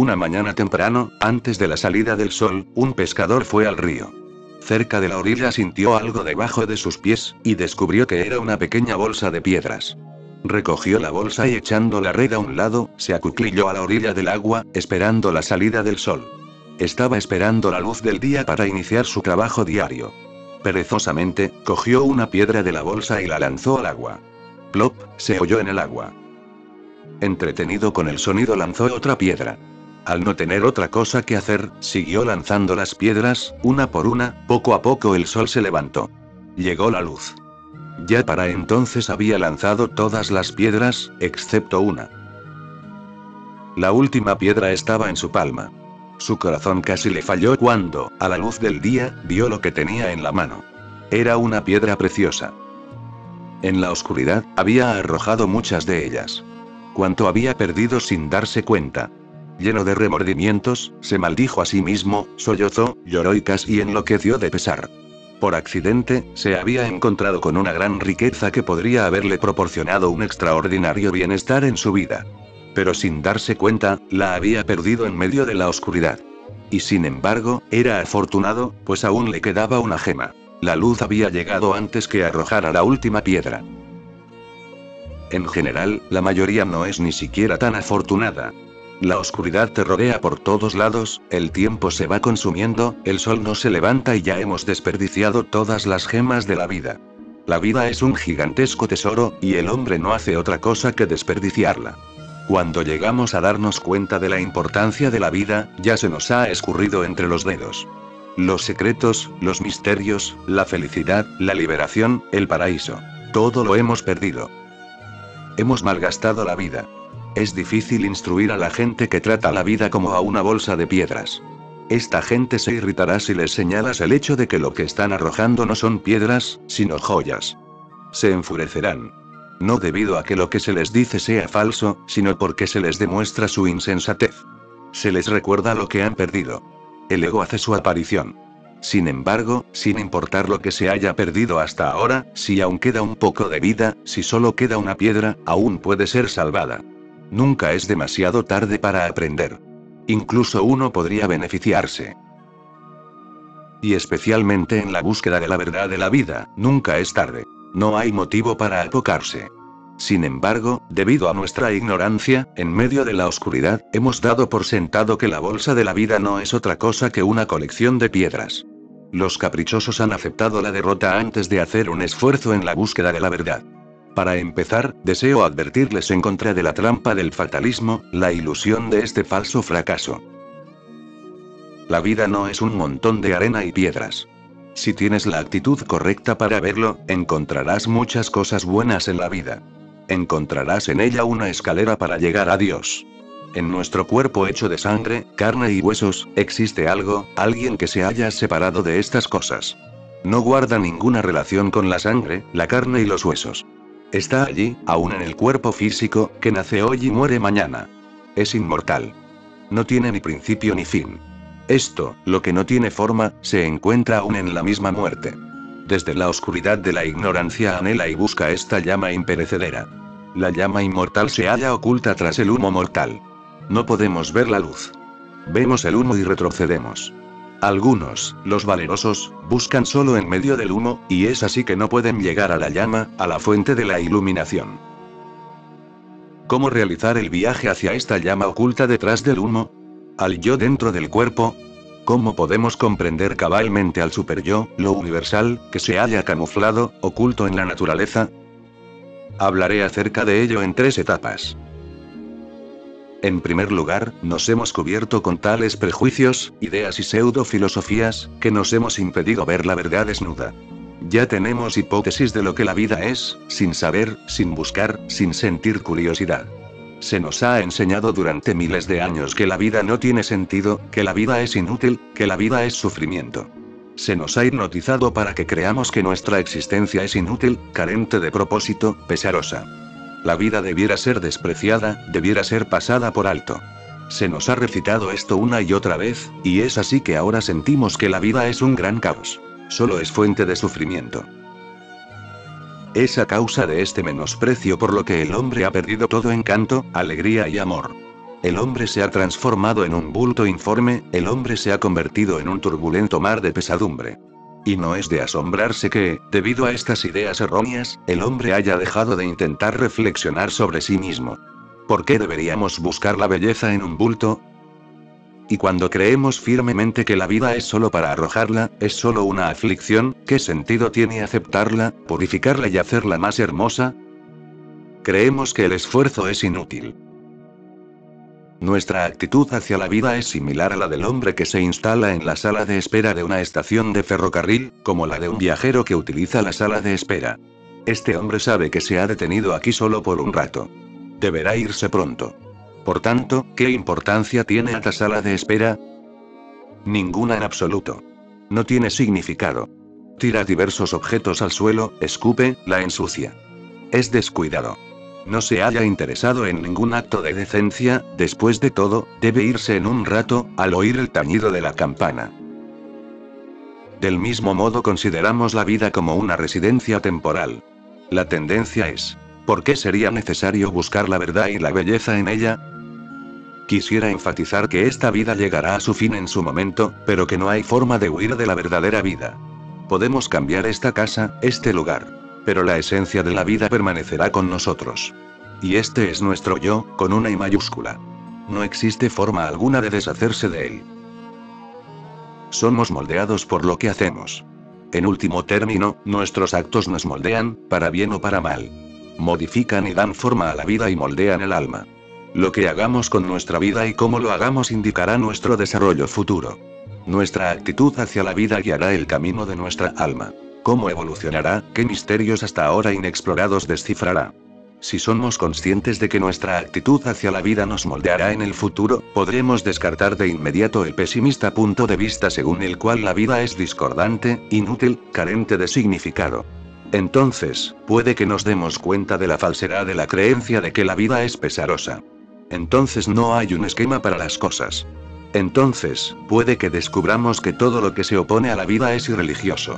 Una mañana temprano, antes de la salida del sol, un pescador fue al río. Cerca de la orilla sintió algo debajo de sus pies, y descubrió que era una pequeña bolsa de piedras. Recogió la bolsa y echando la red a un lado, se acuclilló a la orilla del agua, esperando la salida del sol. Estaba esperando la luz del día para iniciar su trabajo diario. Perezosamente, cogió una piedra de la bolsa y la lanzó al agua. Plop, se oyó en el agua. Entretenido con el sonido, lanzó otra piedra. Al no tener otra cosa que hacer, siguió lanzando las piedras, una por una. Poco a poco el sol se levantó. Llegó la luz. Ya para entonces había lanzado todas las piedras, excepto una. La última piedra estaba en su palma. Su corazón casi le falló cuando, a la luz del día, vio lo que tenía en la mano. Era una piedra preciosa. En la oscuridad, había arrojado muchas de ellas. Cuánto había perdido sin darse cuenta. Lleno de remordimientos, se maldijo a sí mismo, sollozó, lloró y casi enloqueció de pesar. Por accidente, se había encontrado con una gran riqueza que podría haberle proporcionado un extraordinario bienestar en su vida. Pero sin darse cuenta, la había perdido en medio de la oscuridad. Y sin embargo, era afortunado, pues aún le quedaba una gema. La luz había llegado antes que arrojara la última piedra. En general, la mayoría no es ni siquiera tan afortunada. La oscuridad te rodea por todos lados, el tiempo se va consumiendo, el sol no se levanta y ya hemos desperdiciado todas las gemas de la vida. La vida es un gigantesco tesoro, y el hombre no hace otra cosa que desperdiciarla. Cuando llegamos a darnos cuenta de la importancia de la vida, ya se nos ha escurrido entre los dedos. Los secretos, los misterios, la felicidad, la liberación, el paraíso. Todo lo hemos perdido. Hemos malgastado la vida. Es difícil instruir a la gente que trata la vida como a una bolsa de piedras. Esta gente se irritará si les señalas el hecho de que lo que están arrojando no son piedras, sino joyas. Se enfurecerán. No debido a que lo que se les dice sea falso, sino porque se les demuestra su insensatez. Se les recuerda lo que han perdido. El ego hace su aparición. Sin embargo, sin importar lo que se haya perdido hasta ahora, si aún queda un poco de vida, si solo queda una piedra, aún puede ser salvada. Nunca es demasiado tarde para aprender. Incluso uno podría beneficiarse. Y especialmente en la búsqueda de la verdad de la vida, nunca es tarde. No hay motivo para apocarse. Sin embargo, debido a nuestra ignorancia, en medio de la oscuridad, hemos dado por sentado que la bolsa de la vida no es otra cosa que una colección de piedras. Los caprichosos han aceptado la derrota antes de hacer un esfuerzo en la búsqueda de la verdad. Para empezar, deseo advertirles en contra de la trampa del fatalismo, la ilusión de este falso fracaso. La vida no es un montón de arena y piedras. Si tienes la actitud correcta para verlo, encontrarás muchas cosas buenas en la vida. Encontrarás en ella una escalera para llegar a Dios. En nuestro cuerpo hecho de sangre, carne y huesos, existe algo, alguien que se haya separado de estas cosas. No guarda ninguna relación con la sangre, la carne y los huesos. Está allí, aún en el cuerpo físico, que nace hoy y muere mañana. Es inmortal. No tiene ni principio ni fin. Esto, lo que no tiene forma, se encuentra aún en la misma muerte. Desde la oscuridad de la ignorancia anhela y busca esta llama imperecedera. La llama inmortal se halla oculta tras el humo mortal. No podemos ver la luz. Vemos el humo y retrocedemos. Algunos, los valerosos, buscan solo en medio del humo, y es así que no pueden llegar a la llama, a la fuente de la iluminación. ¿Cómo realizar el viaje hacia esta llama oculta detrás del humo? ¿Al yo dentro del cuerpo? ¿Cómo podemos comprender cabalmente al superyo, lo universal, que se halla camuflado, oculto en la naturaleza? Hablaré acerca de ello en 3 etapas. En primer lugar, nos hemos cubierto con tales prejuicios, ideas y pseudofilosofías, que nos hemos impedido ver la verdad desnuda. Ya tenemos hipótesis de lo que la vida es, sin saber, sin buscar, sin sentir curiosidad. Se nos ha enseñado durante miles de años que la vida no tiene sentido, que la vida es inútil, que la vida es sufrimiento. Se nos ha hipnotizado para que creamos que nuestra existencia es inútil, carente de propósito, pesarosa. La vida debiera ser despreciada, debiera ser pasada por alto. Se nos ha recitado esto una y otra vez, y es así que ahora sentimos que la vida es un gran caos. Solo es fuente de sufrimiento. Es a causa de este menosprecio por lo que el hombre ha perdido todo encanto, alegría y amor. El hombre se ha transformado en un bulto informe, el hombre se ha convertido en un turbulento mar de pesadumbre. Y no es de asombrarse que, debido a estas ideas erróneas, el hombre haya dejado de intentar reflexionar sobre sí mismo. ¿Por qué deberíamos buscar la belleza en un bulto? Y cuando creemos firmemente que la vida es solo para arrojarla, es solo una aflicción, ¿qué sentido tiene aceptarla, purificarla y hacerla más hermosa? Creemos que el esfuerzo es inútil. Nuestra actitud hacia la vida es similar a la del hombre que se instala en la sala de espera de una estación de ferrocarril, como la de un viajero que utiliza la sala de espera. Este hombre sabe que se ha detenido aquí solo por un rato. Deberá irse pronto. Por tanto, ¿qué importancia tiene esta sala de espera? Ninguna en absoluto. No tiene significado. Tira diversos objetos al suelo, escupe, la ensucia. Es descuidado. No se haya interesado en ningún acto de decencia, después de todo, debe irse en un rato, al oír el tañido de la campana. Del mismo modo consideramos la vida como una residencia temporal. La tendencia es, ¿por qué sería necesario buscar la verdad y la belleza en ella? Quisiera enfatizar que esta vida llegará a su fin en su momento, pero que no hay forma de huir de la verdadera vida. Podemos cambiar esta casa, este lugar. Pero la esencia de la vida permanecerá con nosotros. Y este es nuestro yo, con una I mayúscula. No existe forma alguna de deshacerse de él. Somos moldeados por lo que hacemos. En último término, nuestros actos nos moldean, para bien o para mal. Modifican y dan forma a la vida y moldean el alma. Lo que hagamos con nuestra vida y cómo lo hagamos indicará nuestro desarrollo futuro. Nuestra actitud hacia la vida guiará el camino de nuestra alma. ¿Cómo evolucionará? ¿Qué misterios hasta ahora inexplorados descifrará? Si somos conscientes de que nuestra actitud hacia la vida nos moldeará en el futuro, podremos descartar de inmediato el pesimista punto de vista según el cual la vida es discordante, inútil, carente de significado. Entonces, puede que nos demos cuenta de la falsedad de la creencia de que la vida es pesarosa. Entonces no hay un esquema para las cosas. Entonces, puede que descubramos que todo lo que se opone a la vida es irreligioso.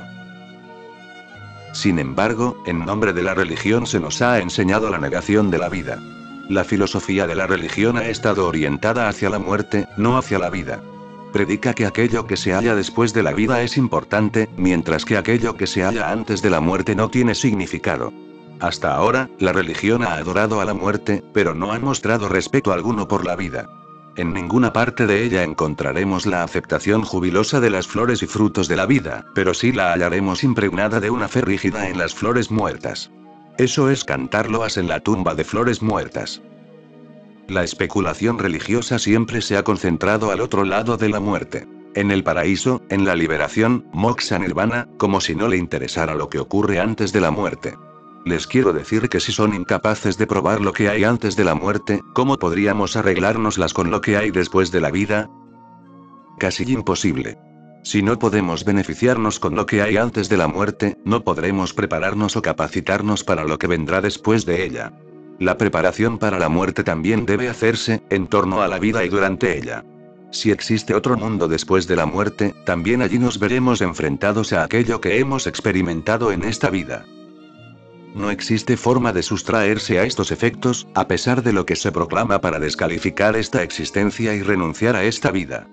Sin embargo, en nombre de la religión se nos ha enseñado la negación de la vida. La filosofía de la religión ha estado orientada hacia la muerte, no hacia la vida. Predica que aquello que se halla después de la vida es importante, mientras que aquello que se halla antes de la muerte no tiene significado. Hasta ahora, la religión ha adorado a la muerte, pero no ha mostrado respeto alguno por la vida. En ninguna parte de ella encontraremos la aceptación jubilosa de las flores y frutos de la vida, pero sí la hallaremos impregnada de una fe rígida en las flores muertas. Eso es cantar loas en la tumba de flores muertas. La especulación religiosa siempre se ha concentrado al otro lado de la muerte. En el paraíso, en la liberación, moksha nirvana, como si no le interesara lo que ocurre antes de la muerte. Les quiero decir que si son incapaces de probar lo que hay antes de la muerte, ¿cómo podríamos arreglárnoslas con lo que hay después de la vida? Casi imposible. Si no podemos beneficiarnos con lo que hay antes de la muerte, no podremos prepararnos o capacitarnos para lo que vendrá después de ella. La preparación para la muerte también debe hacerse, en torno a la vida y durante ella. Si existe otro mundo después de la muerte, también allí nos veremos enfrentados a aquello que hemos experimentado en esta vida. No existe forma de sustraerse a estos efectos, a pesar de lo que se proclama para descalificar esta existencia y renunciar a esta vida.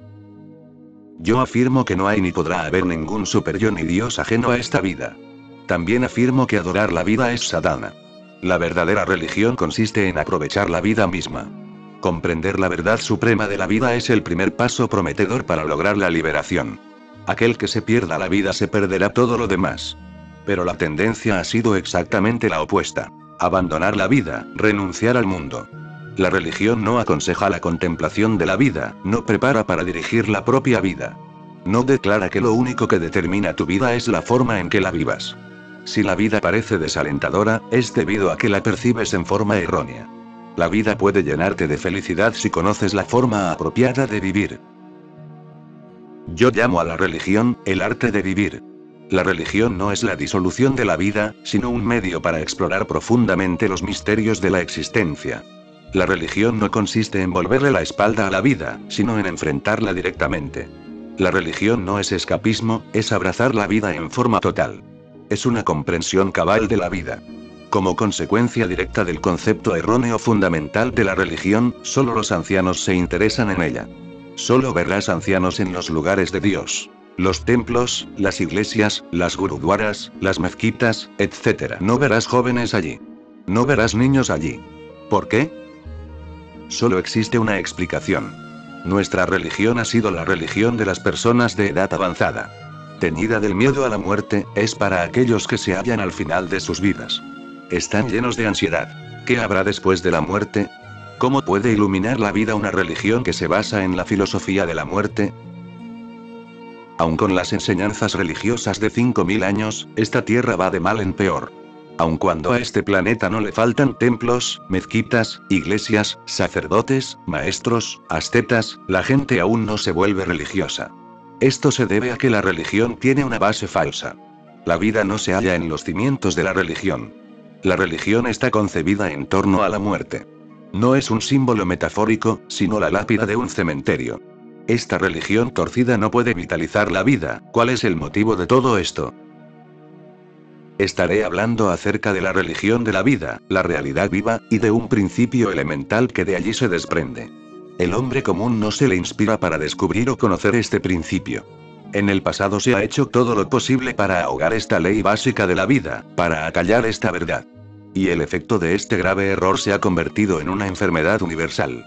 Yo afirmo que no hay ni podrá haber ningún superyo ni Dios ajeno a esta vida. También afirmo que adorar la vida es sadhana. La verdadera religión consiste en aprovechar la vida misma. Comprender la verdad suprema de la vida es el primer paso prometedor para lograr la liberación. Aquel que se pierda la vida se perderá todo lo demás. Pero la tendencia ha sido exactamente la opuesta. Abandonar la vida, renunciar al mundo. La religión no aconseja la contemplación de la vida, no prepara para dirigir la propia vida. No declara que lo único que determina tu vida es la forma en que la vivas. Si la vida parece desalentadora, es debido a que la percibes en forma errónea. La vida puede llenarte de felicidad si conoces la forma apropiada de vivir. Yo llamo a la religión, el arte de vivir. La religión no es la disolución de la vida, sino un medio para explorar profundamente los misterios de la existencia. La religión no consiste en volverle la espalda a la vida, sino en enfrentarla directamente. La religión no es escapismo, es abrazar la vida en forma total. Es una comprensión cabal de la vida. Como consecuencia directa del concepto erróneo fundamental de la religión, solo los ancianos se interesan en ella. Solo verás ancianos en los lugares de Dios. Los templos, las iglesias, las gurudwaras, las mezquitas, etc. No verás jóvenes allí. No verás niños allí. ¿Por qué? Solo existe una explicación. Nuestra religión ha sido la religión de las personas de edad avanzada. Teñida del miedo a la muerte, es para aquellos que se hallan al final de sus vidas. Están llenos de ansiedad. ¿Qué habrá después de la muerte? ¿Cómo puede iluminar la vida una religión que se basa en la filosofía de la muerte? Aun con las enseñanzas religiosas de 5000 años, esta tierra va de mal en peor. Aun cuando a este planeta no le faltan templos, mezquitas, iglesias, sacerdotes, maestros, ascetas, la gente aún no se vuelve religiosa. Esto se debe a que la religión tiene una base falsa. La vida no se halla en los cimientos de la religión. La religión está concebida en torno a la muerte. No es un símbolo metafórico, sino la lápida de un cementerio. Esta religión torcida no puede vitalizar la vida. ¿Cuál es el motivo de todo esto? Estaré hablando acerca de la religión de la vida, la realidad viva, y de un principio elemental que de allí se desprende. El hombre común no se le inspira para descubrir o conocer este principio. En el pasado se ha hecho todo lo posible para ahogar esta ley básica de la vida, para acallar esta verdad. Y el efecto de este grave error se ha convertido en una enfermedad universal.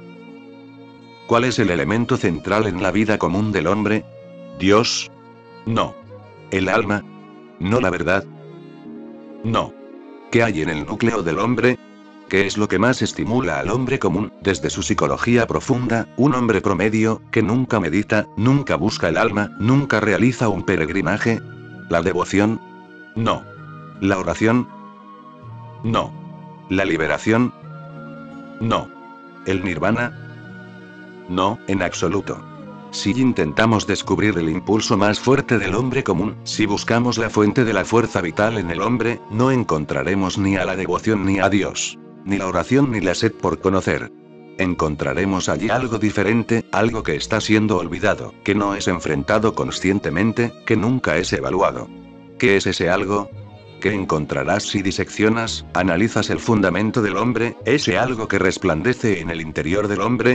¿Cuál es el elemento central en la vida común del hombre? ¿Dios? No. ¿El alma? No. ¿La verdad? No. ¿Qué hay en el núcleo del hombre? ¿Qué es lo que más estimula al hombre común, desde su psicología profunda, un hombre promedio, que nunca medita, nunca busca el alma, nunca realiza un peregrinaje? ¿La devoción? No. ¿La oración? No. ¿La liberación? No. ¿El nirvana? No, en absoluto. Si intentamos descubrir el impulso más fuerte del hombre común, si buscamos la fuente de la fuerza vital en el hombre, no encontraremos ni a la devoción ni a Dios. Ni la oración ni la sed por conocer. Encontraremos allí algo diferente, algo que está siendo olvidado, que no es enfrentado conscientemente, que nunca es evaluado. ¿Qué es ese algo? ¿Qué encontrarás si diseccionas, analizas el fundamento del hombre, ese algo que resplandece en el interior del hombre?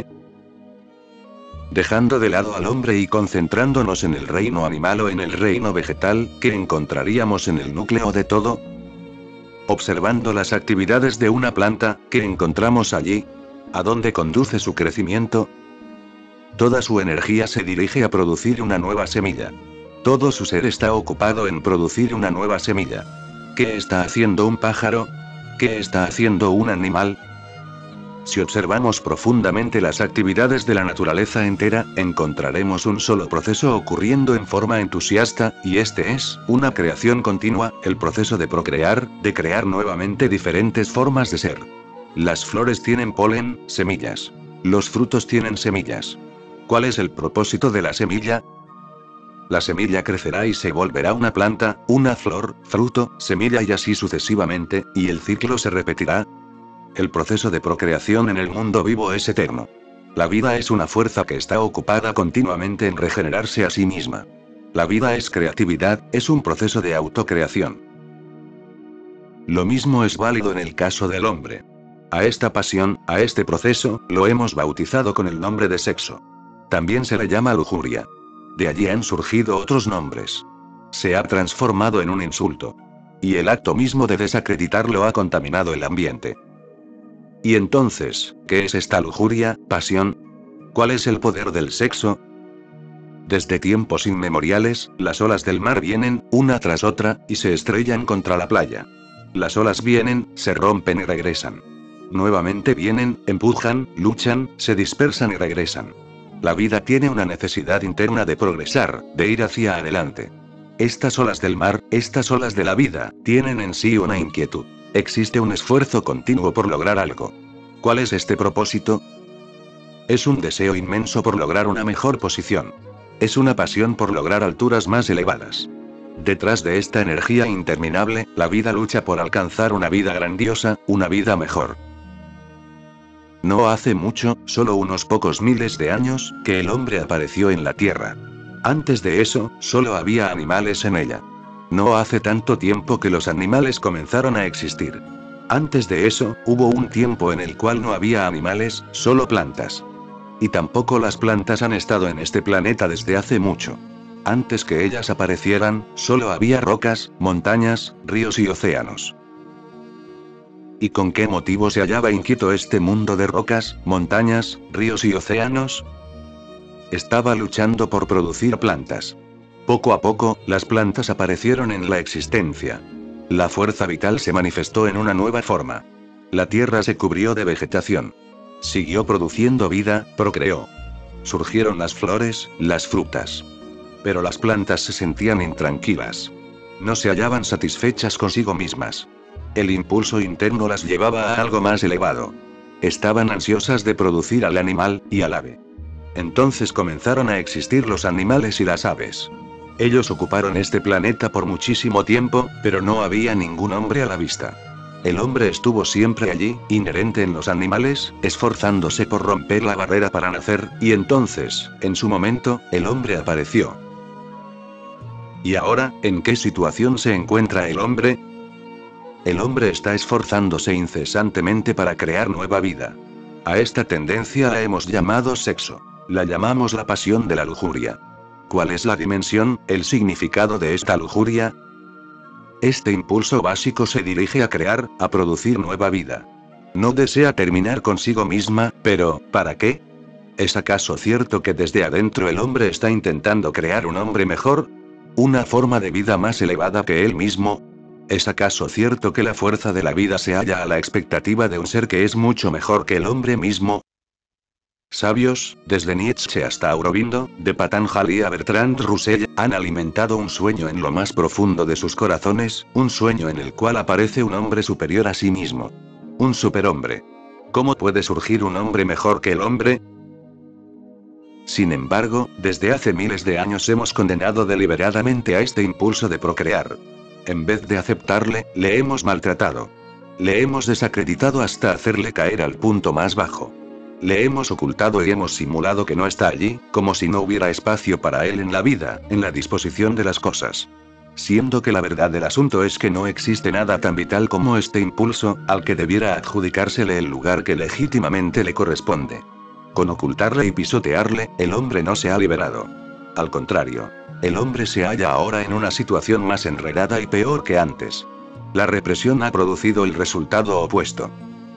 Dejando de lado al hombre y concentrándonos en el reino animal o en el reino vegetal, ¿qué encontraríamos en el núcleo de todo? Observando las actividades de una planta, ¿qué encontramos allí? ¿A dónde conduce su crecimiento? Toda su energía se dirige a producir una nueva semilla. Todo su ser está ocupado en producir una nueva semilla. ¿Qué está haciendo un pájaro? ¿Qué está haciendo un animal? Si observamos profundamente las actividades de la naturaleza entera, encontraremos un solo proceso ocurriendo en forma entusiasta, y este es, una creación continua, el proceso de procrear, de crear nuevamente diferentes formas de ser. Las flores tienen polen, semillas. Los frutos tienen semillas. ¿Cuál es el propósito de la semilla? La semilla crecerá y se volverá una planta, una flor, fruto, semilla y así sucesivamente, y el ciclo se repetirá. El proceso de procreación en el mundo vivo es eterno. La vida es una fuerza que está ocupada continuamente en regenerarse a sí misma. La vida es creatividad, es un proceso de autocreación. Lo mismo es válido en el caso del hombre. A esta pasión, a este proceso, lo hemos bautizado con el nombre de sexo. También se le llama lujuria. De allí han surgido otros nombres. Se ha transformado en un insulto. Y el acto mismo de desacreditarlo ha contaminado el ambiente. Y entonces, ¿qué es esta lujuria, pasión? ¿Cuál es el poder del sexo? Desde tiempos inmemoriales, las olas del mar vienen, una tras otra, y se estrellan contra la playa. Las olas vienen, se rompen y regresan. Nuevamente vienen, empujan, luchan, se dispersan y regresan. La vida tiene una necesidad interna de progresar, de ir hacia adelante. Estas olas del mar, estas olas de la vida, tienen en sí una inquietud. Existe un esfuerzo continuo por lograr algo. ¿Cuál es este propósito? Es un deseo inmenso por lograr una mejor posición. Es una pasión por lograr alturas más elevadas. Detrás de esta energía interminable, la vida lucha por alcanzar una vida grandiosa, una vida mejor. No hace mucho, solo unos pocos miles de años, que el hombre apareció en la Tierra. Antes de eso, solo había animales en ella. No hace tanto tiempo que los animales comenzaron a existir. Antes de eso, hubo un tiempo en el cual no había animales, solo plantas. Y tampoco las plantas han estado en este planeta desde hace mucho. Antes que ellas aparecieran, solo había rocas, montañas, ríos y océanos. ¿Y con qué motivo se hallaba inquieto este mundo de rocas, montañas, ríos y océanos? Estaba luchando por producir plantas. Poco a poco, las plantas aparecieron en la existencia. La fuerza vital se manifestó en una nueva forma. La tierra se cubrió de vegetación. Siguió produciendo vida, procreó. Surgieron las flores, las frutas. Pero las plantas se sentían intranquilas. No se hallaban satisfechas consigo mismas. El impulso interno las llevaba a algo más elevado. Estaban ansiosas de producir al animal, y al ave. Entonces comenzaron a existir los animales y las aves. Ellos ocuparon este planeta por muchísimo tiempo, pero no había ningún hombre a la vista. El hombre estuvo siempre allí, inherente en los animales, esforzándose por romper la barrera para nacer, y entonces, en su momento, el hombre apareció. ¿Y ahora, en qué situación se encuentra el hombre? El hombre está esforzándose incesantemente para crear nueva vida. A esta tendencia la hemos llamado sexo. La llamamos la pasión de la lujuria. ¿Cuál es la dimensión, el significado de esta lujuria? Este impulso básico se dirige a crear, a producir nueva vida. No desea terminar consigo misma, pero, ¿para qué? ¿Es acaso cierto que desde adentro el hombre está intentando crear un hombre mejor? ¿Una forma de vida más elevada que él mismo? ¿Es acaso cierto que la fuerza de la vida se halla a la expectativa de un ser que es mucho mejor que el hombre mismo? Sabios, desde Nietzsche hasta Aurobindo, de Patanjali a Bertrand Russell, han alimentado un sueño en lo más profundo de sus corazones, un sueño en el cual aparece un hombre superior a sí mismo. Un superhombre. ¿Cómo puede surgir un hombre mejor que el hombre? Sin embargo, desde hace miles de años hemos condenado deliberadamente a este impulso de procrear. En vez de aceptarle, le hemos maltratado. Le hemos desacreditado hasta hacerle caer al punto más bajo. Le hemos ocultado y hemos simulado que no está allí, como si no hubiera espacio para él en la vida, en la disposición de las cosas. Siendo que la verdad del asunto es que no existe nada tan vital como este impulso, al que debiera adjudicársele el lugar que legítimamente le corresponde. Con ocultarle y pisotearle, el hombre no se ha liberado. Al contrario. El hombre se halla ahora en una situación más enredada y peor que antes. La represión ha producido el resultado opuesto.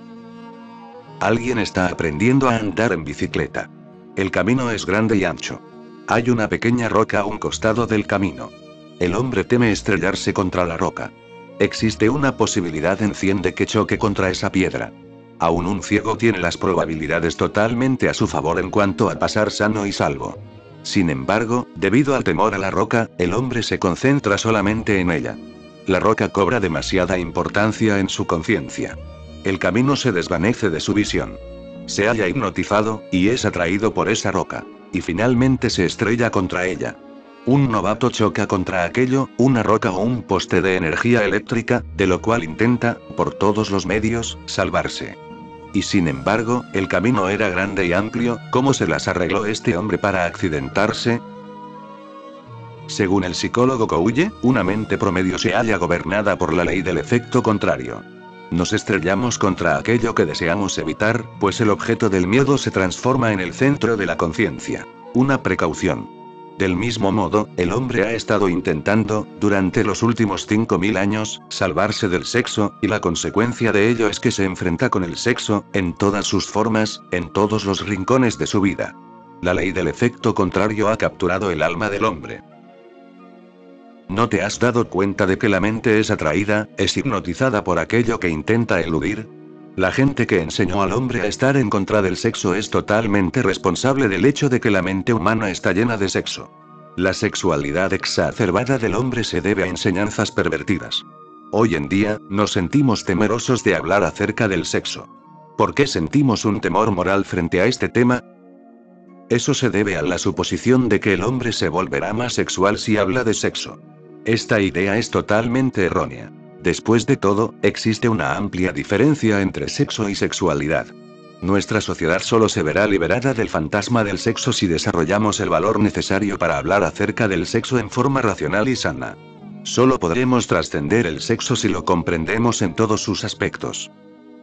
Alguien está aprendiendo a andar en bicicleta. El camino es grande y ancho. Hay una pequeña roca a un costado del camino. El hombre teme estrellarse contra la roca. Existe una posibilidad en 100 de que choque contra esa piedra. Aún un ciego tiene las probabilidades totalmente a su favor en cuanto a pasar sano y salvo. Sin embargo, debido al temor a la roca, el hombre se concentra solamente en ella. La roca cobra demasiada importancia en su conciencia. El camino se desvanece de su visión. Se halla hipnotizado, y es atraído por esa roca. Y finalmente se estrella contra ella. Un novato choca contra aquello, una roca o un poste de energía eléctrica, de lo cual intenta, por todos los medios, salvarse. Y sin embargo, el camino era grande y amplio. ¿Cómo se las arregló este hombre para accidentarse? Según el psicólogo Coué, una mente promedio se halla gobernada por la ley del efecto contrario. Nos estrellamos contra aquello que deseamos evitar, pues el objeto del miedo se transforma en el centro de la conciencia. Una precaución. Del mismo modo, el hombre ha estado intentando, durante los últimos 5000 años, salvarse del sexo, y la consecuencia de ello es que se enfrenta con el sexo, en todas sus formas, en todos los rincones de su vida. La ley del efecto contrario ha capturado el alma del hombre. ¿No te has dado cuenta de que la mente es atraída, es hipnotizada por aquello que intenta eludir? La gente que enseñó al hombre a estar en contra del sexo es totalmente responsable del hecho de que la mente humana está llena de sexo. La sexualidad exacerbada del hombre se debe a enseñanzas pervertidas. Hoy en día, nos sentimos temerosos de hablar acerca del sexo. ¿Por qué sentimos un temor moral frente a este tema? Eso se debe a la suposición de que el hombre se volverá más sexual si habla de sexo. Esta idea es totalmente errónea. Después de todo, existe una amplia diferencia entre sexo y sexualidad. Nuestra sociedad solo se verá liberada del fantasma del sexo si desarrollamos el valor necesario para hablar acerca del sexo en forma racional y sana. Solo podremos trascender el sexo si lo comprendemos en todos sus aspectos.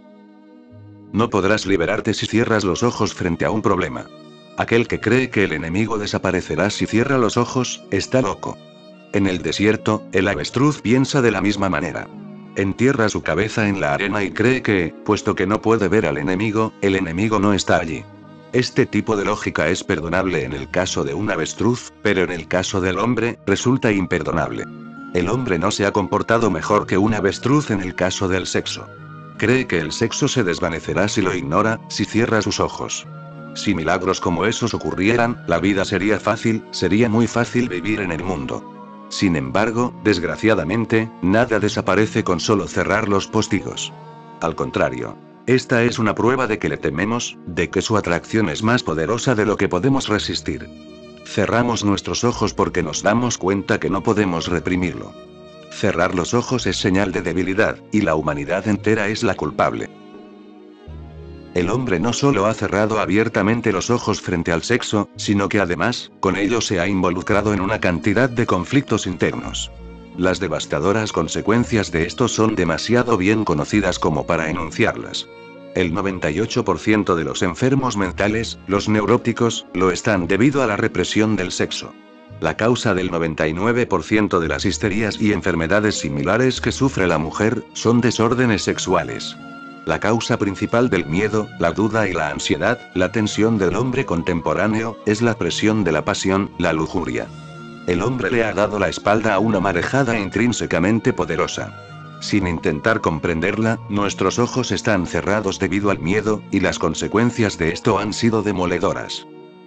No podrás liberarte si cierras los ojos frente a un problema. Aquel que cree que el enemigo desaparecerá si cierra los ojos, está loco. En el desierto, el avestruz piensa de la misma manera. Entierra su cabeza en la arena y cree que, puesto que no puede ver al enemigo, el enemigo no está allí. Este tipo de lógica es perdonable en el caso de un avestruz, pero en el caso del hombre, resulta imperdonable. El hombre no se ha comportado mejor que un avestruz en el caso del sexo. Cree que el sexo se desvanecerá si lo ignora, si cierra sus ojos. Si milagros como esos ocurrieran, la vida sería fácil, sería muy fácil vivir en el mundo. Sin embargo, desgraciadamente, nada desaparece con solo cerrar los postigos. Al contrario. Esta es una prueba de que le tememos, de que su atracción es más poderosa de lo que podemos resistir. Cerramos nuestros ojos porque nos damos cuenta que no podemos reprimirlo. Cerrar los ojos es señal de debilidad, y la humanidad entera es la culpable. El hombre no solo ha cerrado abiertamente los ojos frente al sexo, sino que además, con ello se ha involucrado en una cantidad de conflictos internos. Las devastadoras consecuencias de esto son demasiado bien conocidas como para enunciarlas. El 98% de los enfermos mentales, los neuróticos, lo están debido a la represión del sexo. La causa del 99% de las histerías y enfermedades similares que sufre la mujer, son desórdenes sexuales. La causa principal del miedo, la duda y la ansiedad, la tensión del hombre contemporáneo, es la presión de la pasión, la lujuria. El hombre le ha dado la espalda a una marejada intrínsecamente poderosa. Sin intentar comprenderla, nuestros ojos están cerrados debido al miedo, y las consecuencias de esto han sido demoledoras.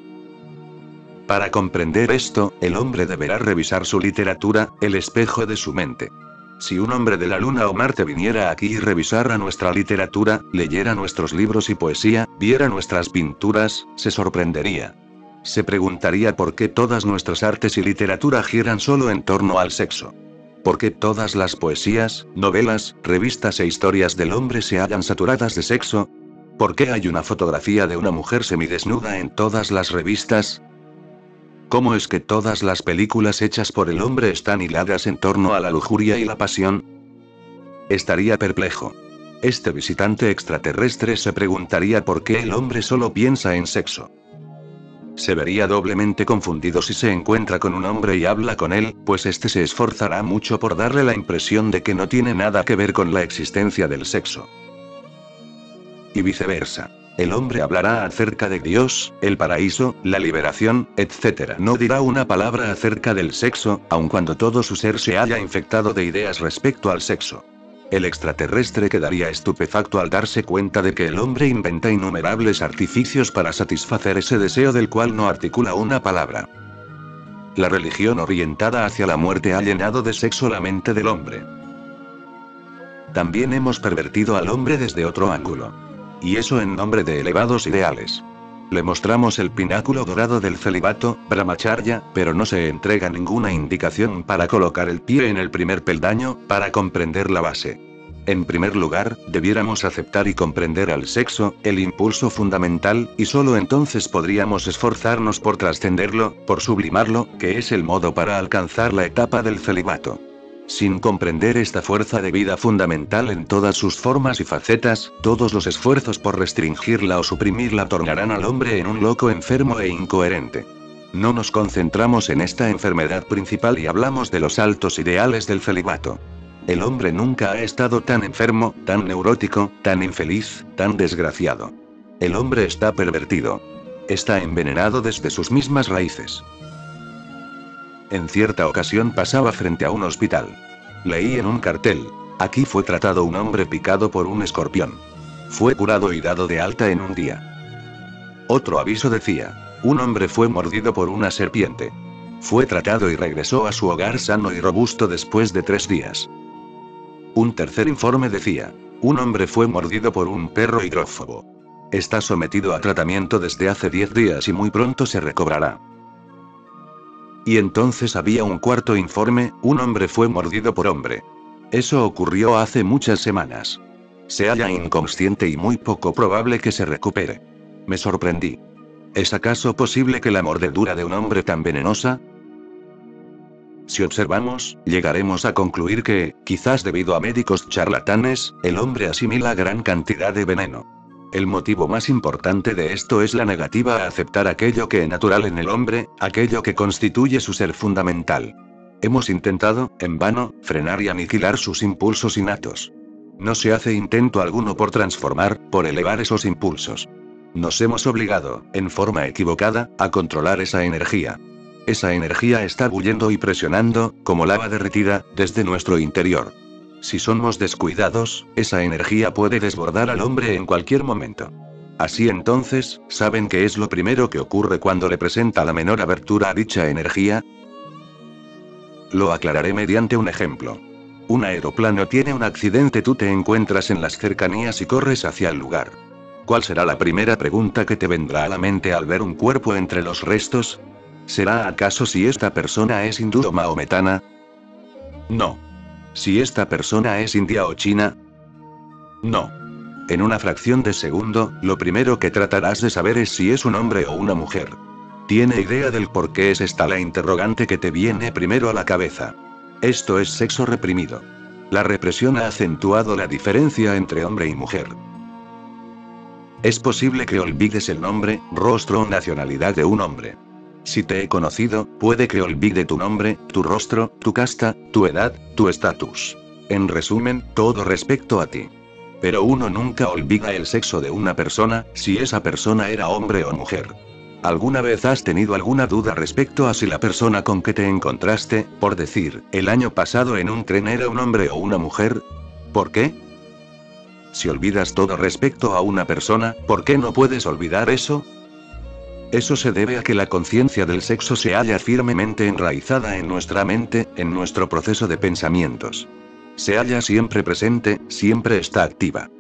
Para comprender esto, el hombre deberá revisar su literatura, el espejo de su mente. Si un hombre de la Luna o Marte viniera aquí y revisara nuestra literatura, leyera nuestros libros y poesía, viera nuestras pinturas, se sorprendería. Se preguntaría por qué todas nuestras artes y literatura giran solo en torno al sexo. ¿Por qué todas las poesías, novelas, revistas e historias del hombre se hallan saturadas de sexo? ¿Por qué hay una fotografía de una mujer semidesnuda en todas las revistas? ¿Cómo es que todas las películas hechas por el hombre están hiladas en torno a la lujuria y la pasión? Estaría perplejo. Este visitante extraterrestre se preguntaría por qué el hombre solo piensa en sexo. Se vería doblemente confundido si se encuentra con un hombre y habla con él, pues este se esforzará mucho por darle la impresión de que no tiene nada que ver con la existencia del sexo. Y viceversa. El hombre hablará acerca de Dios, el paraíso, la liberación, etc. No dirá una palabra acerca del sexo, aun cuando todo su ser se haya infectado de ideas respecto al sexo. El extraterrestre quedaría estupefacto al darse cuenta de que el hombre inventa innumerables artificios para satisfacer ese deseo del cual no articula una palabra. La religión orientada hacia la muerte ha llenado de sexo la mente del hombre. También hemos pervertido al hombre desde otro ángulo. Y eso en nombre de elevados ideales. Le mostramos el pináculo dorado del celibato, Brahmacharya, pero no se entrega ninguna indicación para colocar el pie en el primer peldaño, para comprender la base. En primer lugar, debiéramos aceptar y comprender al sexo, el impulso fundamental, y solo entonces podríamos esforzarnos por trascenderlo, por sublimarlo, que es el modo para alcanzar la etapa del celibato. Sin comprender esta fuerza de vida fundamental en todas sus formas y facetas, todos los esfuerzos por restringirla o suprimirla tornarán al hombre en un loco enfermo e incoherente. No nos concentramos en esta enfermedad principal y hablamos de los altos ideales del celibato. El hombre nunca ha estado tan enfermo, tan neurótico, tan infeliz, tan desgraciado. El hombre está pervertido. Está envenenado desde sus mismas raíces. En cierta ocasión pasaba frente a un hospital. Leí en un cartel: aquí fue tratado un hombre picado por un escorpión. Fue curado y dado de alta en un día. Otro aviso decía: un hombre fue mordido por una serpiente. Fue tratado y regresó a su hogar sano y robusto después de 3 días. Un tercer informe decía: un hombre fue mordido por un perro hidrófobo. Está sometido a tratamiento desde hace 10 días y muy pronto se recobrará. Y entonces había un cuarto informe: un hombre fue mordido por hombre. Eso ocurrió hace muchas semanas. Se halla inconsciente y muy poco probable que se recupere. Me sorprendí. ¿Es acaso posible que la mordedura de un hombre tan venenosa? Si observamos, llegaremos a concluir que, quizás debido a médicos charlatanes, el hombre asimila gran cantidad de veneno. El motivo más importante de esto es la negativa a aceptar aquello que es natural en el hombre, aquello que constituye su ser fundamental. Hemos intentado, en vano, frenar y aniquilar sus impulsos innatos. No se hace intento alguno por transformar, por elevar esos impulsos. Nos hemos obligado, en forma equivocada, a controlar esa energía. Esa energía está bullendo y presionando, como lava derretida, desde nuestro interior. Si somos descuidados, esa energía puede desbordar al hombre en cualquier momento. Así entonces, ¿saben qué es lo primero que ocurre cuando le presenta la menor abertura a dicha energía? Lo aclararé mediante un ejemplo. Un aeroplano tiene un accidente, tú te encuentras en las cercanías y corres hacia el lugar. ¿Cuál será la primera pregunta que te vendrá a la mente al ver un cuerpo entre los restos? ¿Será acaso si esta persona es hindú o mahometana? No. ¿Si esta persona es india o china? No. En una fracción de segundo, lo primero que tratarás de saber es si es un hombre o una mujer. ¿Tiene idea del por qué es esta la interrogante que te viene primero a la cabeza? Esto es sexo reprimido. La represión ha acentuado la diferencia entre hombre y mujer. Es posible que olvides el nombre, rostro o nacionalidad de un hombre. Si te he conocido, puede que olvide tu nombre, tu rostro, tu casta, tu edad, tu estatus. En resumen, todo respecto a ti. Pero uno nunca olvida el sexo de una persona, si esa persona era hombre o mujer. ¿Alguna vez has tenido alguna duda respecto a si la persona con que te encontraste, por decir, el año pasado en un tren era un hombre o una mujer? ¿Por qué? Si olvidas todo respecto a una persona, ¿por qué no puedes olvidar eso? Eso se debe a que la conciencia del sexo se halla firmemente enraizada en nuestra mente, en nuestro proceso de pensamientos. Se halla siempre presente, siempre está activa.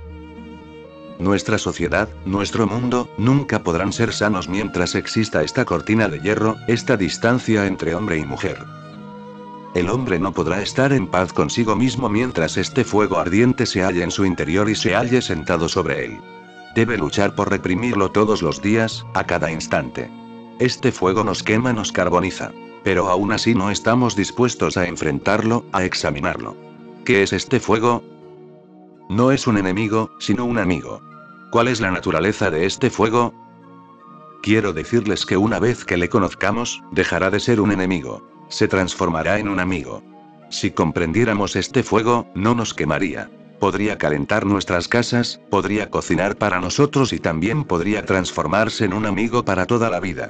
Nuestra sociedad, nuestro mundo, nunca podrán ser sanos mientras exista esta cortina de hierro, esta distancia entre hombre y mujer. El hombre no podrá estar en paz consigo mismo mientras este fuego ardiente se halle en su interior y se halle sentado sobre él. Debe luchar por reprimirlo todos los días, a cada instante. Este fuego nos quema, nos carboniza. Pero aún así no estamos dispuestos a enfrentarlo, a examinarlo. ¿Qué es este fuego? No es un enemigo, sino un amigo. ¿Cuál es la naturaleza de este fuego? Quiero decirles que una vez que le conozcamos, dejará de ser un enemigo. Se transformará en un amigo. Si comprendiéramos este fuego, no nos quemaría. Podría calentar nuestras casas, podría cocinar para nosotros y también podría transformarse en un amigo para toda la vida.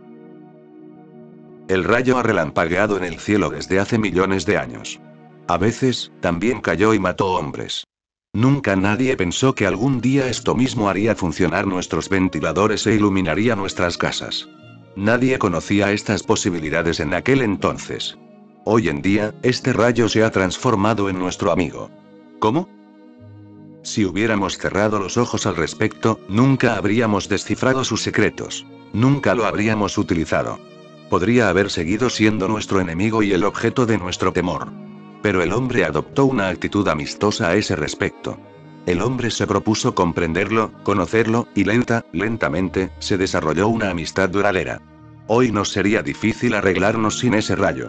El rayo ha relampagueado en el cielo desde hace millones de años. A veces, también cayó y mató hombres. Nunca nadie pensó que algún día esto mismo haría funcionar nuestros ventiladores e iluminaría nuestras casas. Nadie conocía estas posibilidades en aquel entonces. Hoy en día, este rayo se ha transformado en nuestro amigo. ¿Cómo? Si hubiéramos cerrado los ojos al respecto, nunca habríamos descifrado sus secretos. Nunca lo habríamos utilizado. Podría haber seguido siendo nuestro enemigo y el objeto de nuestro temor. Pero el hombre adoptó una actitud amistosa a ese respecto. El hombre se propuso comprenderlo, conocerlo, y lentamente, se desarrolló una amistad duradera. Hoy nos sería difícil arreglarnos sin ese rayo.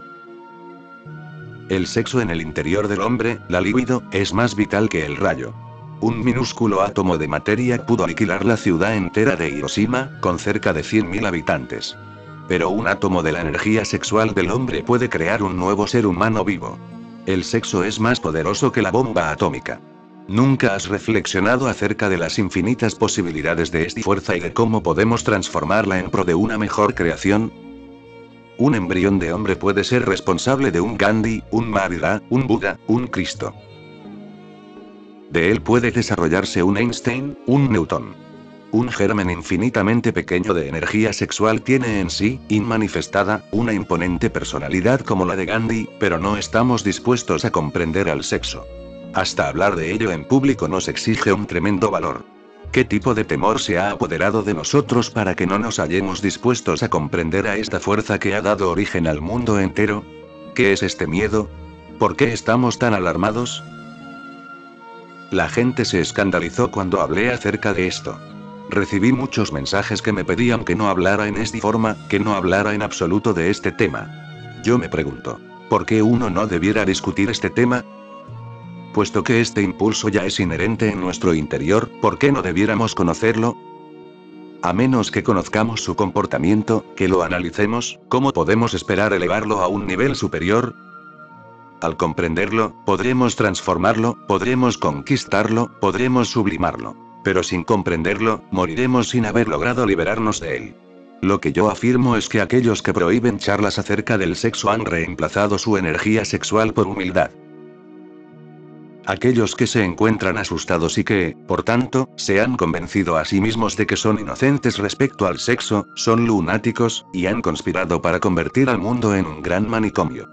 El sexo en el interior del hombre, la libido, es más vital que el rayo. Un minúsculo átomo de materia pudo aniquilar la ciudad entera de Hiroshima, con cerca de 100.000 habitantes. Pero un átomo de la energía sexual del hombre puede crear un nuevo ser humano vivo. El sexo es más poderoso que la bomba atómica. ¿Nunca has reflexionado acerca de las infinitas posibilidades de esta fuerza y de cómo podemos transformarla en pro de una mejor creación? Un embrión de hombre puede ser responsable de un Gandhi, un Mahatma, un Buda, un Cristo. De él puede desarrollarse un Einstein, un Newton. Un germen infinitamente pequeño de energía sexual tiene en sí, inmanifestada, una imponente personalidad como la de Gandhi, pero no estamos dispuestos a comprender al sexo. Hasta hablar de ello en público nos exige un tremendo valor. ¿Qué tipo de temor se ha apoderado de nosotros para que no nos hallemos dispuestos a comprender a esta fuerza que ha dado origen al mundo entero? ¿Qué es este miedo? ¿Por qué estamos tan alarmados? La gente se escandalizó cuando hablé acerca de esto. Recibí muchos mensajes que me pedían que no hablara en esta forma, que no hablara en absoluto de este tema. Yo me pregunto, ¿Por qué uno no debiera discutir este tema? Puesto que este impulso ya es inherente en nuestro interior, ¿por qué no debiéramos conocerlo? A menos que conozcamos su comportamiento, que lo analicemos, ¿cómo podemos esperar elevarlo a un nivel superior? Al comprenderlo, podremos transformarlo, podremos conquistarlo, podremos sublimarlo. Pero sin comprenderlo, moriremos sin haber logrado liberarnos de él. Lo que yo afirmo es que aquellos que prohíben charlas acerca del sexo han reemplazado su energía sexual por humildad. Aquellos que se encuentran asustados y que, por tanto, se han convencido a sí mismos de que son inocentes respecto al sexo, son lunáticos, y han conspirado para convertir al mundo en un gran manicomio.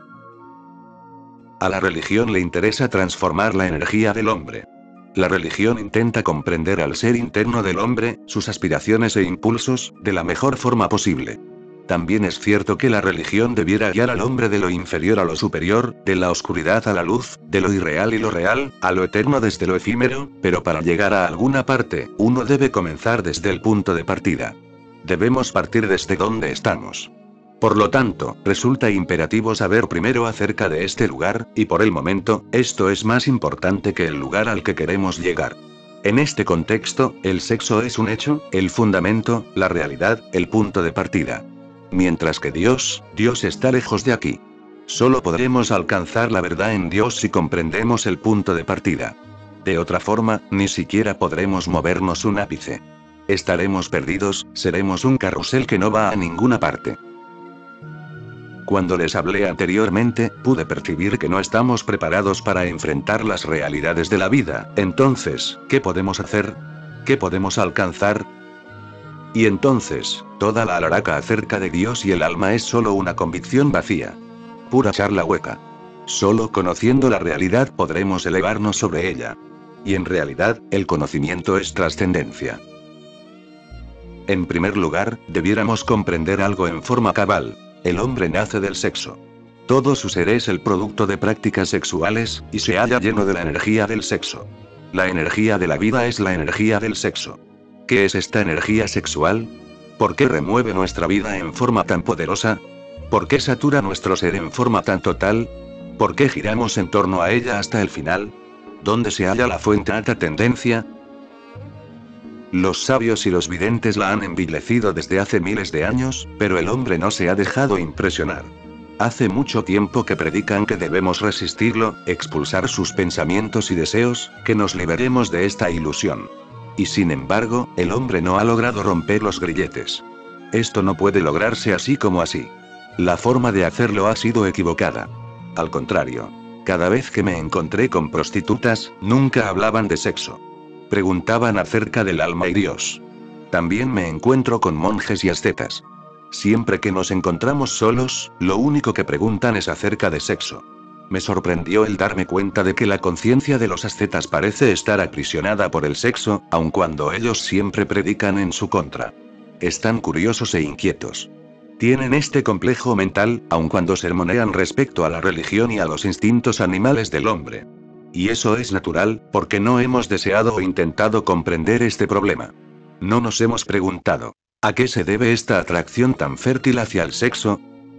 A la religión le interesa transformar la energía del hombre. La religión intenta comprender al ser interno del hombre, sus aspiraciones e impulsos, de la mejor forma posible. También es cierto que la religión debiera guiar al hombre de lo inferior a lo superior, de la oscuridad a la luz, de lo irreal y lo real, a lo eterno desde lo efímero, pero para llegar a alguna parte, uno debe comenzar desde el punto de partida. Debemos partir desde donde estamos. Por lo tanto, resulta imperativo saber primero acerca de este lugar, y por el momento, esto es más importante que el lugar al que queremos llegar. En este contexto, el sexo es un hecho, el fundamento, la realidad, el punto de partida. Mientras que Dios está lejos de aquí. Solo podremos alcanzar la verdad en Dios si comprendemos el punto de partida. De otra forma, ni siquiera podremos movernos un ápice. Estaremos perdidos, seremos un carrusel que no va a ninguna parte. Cuando les hablé anteriormente, pude percibir que no estamos preparados para enfrentar las realidades de la vida. Entonces, ¿qué podemos hacer? ¿Qué podemos alcanzar? Y entonces, toda la alaraca acerca de Dios y el alma es solo una convicción vacía. Pura charla hueca. Solo conociendo la realidad podremos elevarnos sobre ella. Y en realidad, el conocimiento es trascendencia. En primer lugar, debiéramos comprender algo en forma cabal. El hombre nace del sexo. Todo su ser es el producto de prácticas sexuales, y se halla lleno de la energía del sexo. La energía de la vida es la energía del sexo. ¿Qué es esta energía sexual? ¿Por qué remueve nuestra vida en forma tan poderosa? ¿Por qué satura nuestro ser en forma tan total? ¿Por qué giramos en torno a ella hasta el final? ¿Dónde se halla la fuente de alta tendencia? Los sabios y los videntes la han envilecido desde hace miles de años, pero el hombre no se ha dejado impresionar. Hace mucho tiempo que predican que debemos resistirlo, expulsar sus pensamientos y deseos, que nos liberemos de esta ilusión. Y sin embargo, el hombre no ha logrado romper los grilletes. Esto no puede lograrse así como así. La forma de hacerlo ha sido equivocada. Al contrario, cada vez que me encontré con prostitutas, nunca hablaban de sexo. Preguntaban acerca del alma y Dios. También me encuentro con monjes y ascetas. Siempre que nos encontramos solos, lo único que preguntan es acerca de sexo. Me sorprendió el darme cuenta de que la conciencia de los ascetas parece estar aprisionada por el sexo, aun cuando ellos siempre predican en su contra. Están curiosos e inquietos. Tienen este complejo mental, aun cuando sermonean respecto a la religión y a los instintos animales del hombre. Y eso es natural, porque no hemos deseado o intentado comprender este problema. No nos hemos preguntado, ¿a qué se debe esta atracción tan fértil hacia el sexo?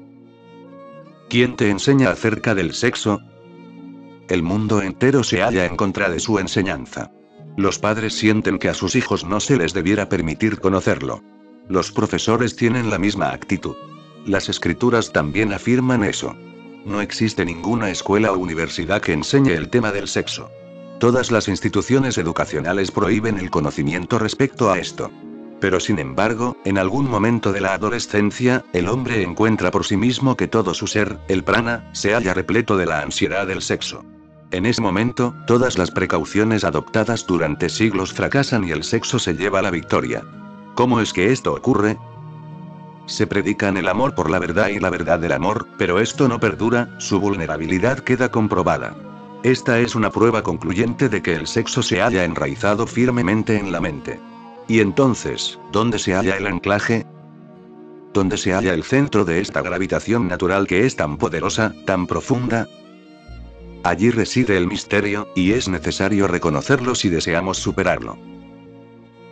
¿Quién te enseña acerca del sexo? El mundo entero se halla en contra de su enseñanza. Los padres sienten que a sus hijos no se les debiera permitir conocerlo. Los profesores tienen la misma actitud. Las escrituras también afirman eso. No existe ninguna escuela o universidad que enseñe el tema del sexo. Todas las instituciones educacionales prohíben el conocimiento respecto a esto. Pero sin embargo, en algún momento de la adolescencia, el hombre encuentra por sí mismo que todo su ser, el prana, se halla repleto de la ansiedad del sexo. En ese momento, todas las precauciones adoptadas durante siglos fracasan y el sexo se lleva la victoria. ¿Cómo es que esto ocurre? Se predican el amor por la verdad y la verdad del amor, pero esto no perdura, su vulnerabilidad queda comprobada. Esta es una prueba concluyente de que el sexo se halla enraizado firmemente en la mente. Y entonces, ¿dónde se halla el anclaje? ¿Dónde se halla el centro de esta gravitación natural que es tan poderosa, tan profunda? Allí reside el misterio, y es necesario reconocerlo si deseamos superarlo.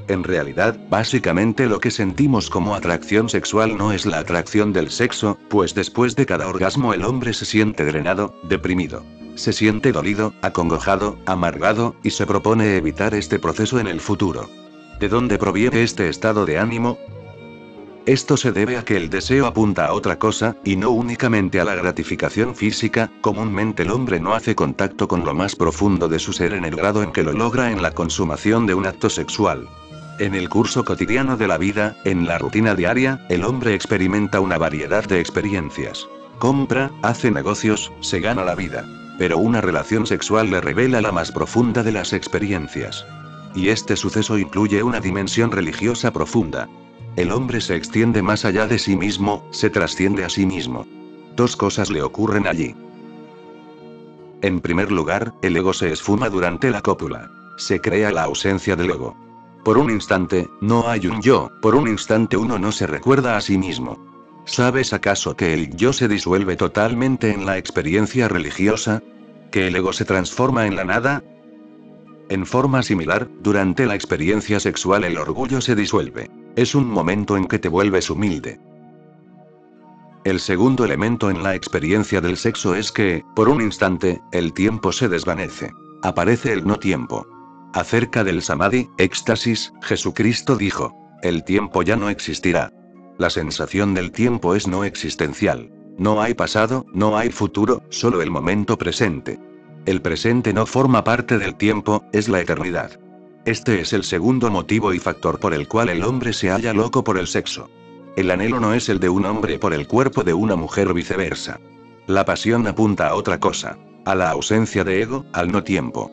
En realidad, básicamente lo que sentimos como atracción sexual no es la atracción del sexo, pues después de cada orgasmo el hombre se siente drenado, deprimido. Se siente dolido, acongojado, amargado, y se propone evitar este proceso en el futuro. ¿De dónde proviene este estado de ánimo? Esto se debe a que el deseo apunta a otra cosa, y no únicamente a la gratificación física. Comúnmente el hombre no hace contacto con lo más profundo de su ser en el grado en que lo logra en la consumación de un acto sexual. En el curso cotidiano de la vida, en la rutina diaria, el hombre experimenta una variedad de experiencias. Compra, hace negocios, se gana la vida. Pero una relación sexual le revela la más profunda de las experiencias. Y este suceso incluye una dimensión religiosa profunda. El hombre se extiende más allá de sí mismo, se trasciende a sí mismo. Dos cosas le ocurren allí. En primer lugar, el ego se esfuma durante la cópula. Se crea la ausencia del ego. Por un instante, no hay un yo, por un instante uno no se recuerda a sí mismo. ¿Sabes acaso que el yo se disuelve totalmente en la experiencia religiosa? ¿Que el ego se transforma en la nada? En forma similar, durante la experiencia sexual el orgullo se disuelve. Es un momento en que te vuelves humilde. El segundo elemento en la experiencia del sexo es que, por un instante, el tiempo se desvanece. Aparece el no tiempo. Acerca del samadhi, éxtasis, Jesucristo dijo: el tiempo ya no existirá. La sensación del tiempo es no existencial. No hay pasado, no hay futuro, solo el momento presente. El presente no forma parte del tiempo, es la eternidad. Este es el segundo motivo y factor por el cual el hombre se halla loco por el sexo. El anhelo no es el de un hombre por el cuerpo de una mujer o viceversa. La pasión apunta a otra cosa. A la ausencia de ego, al no tiempo.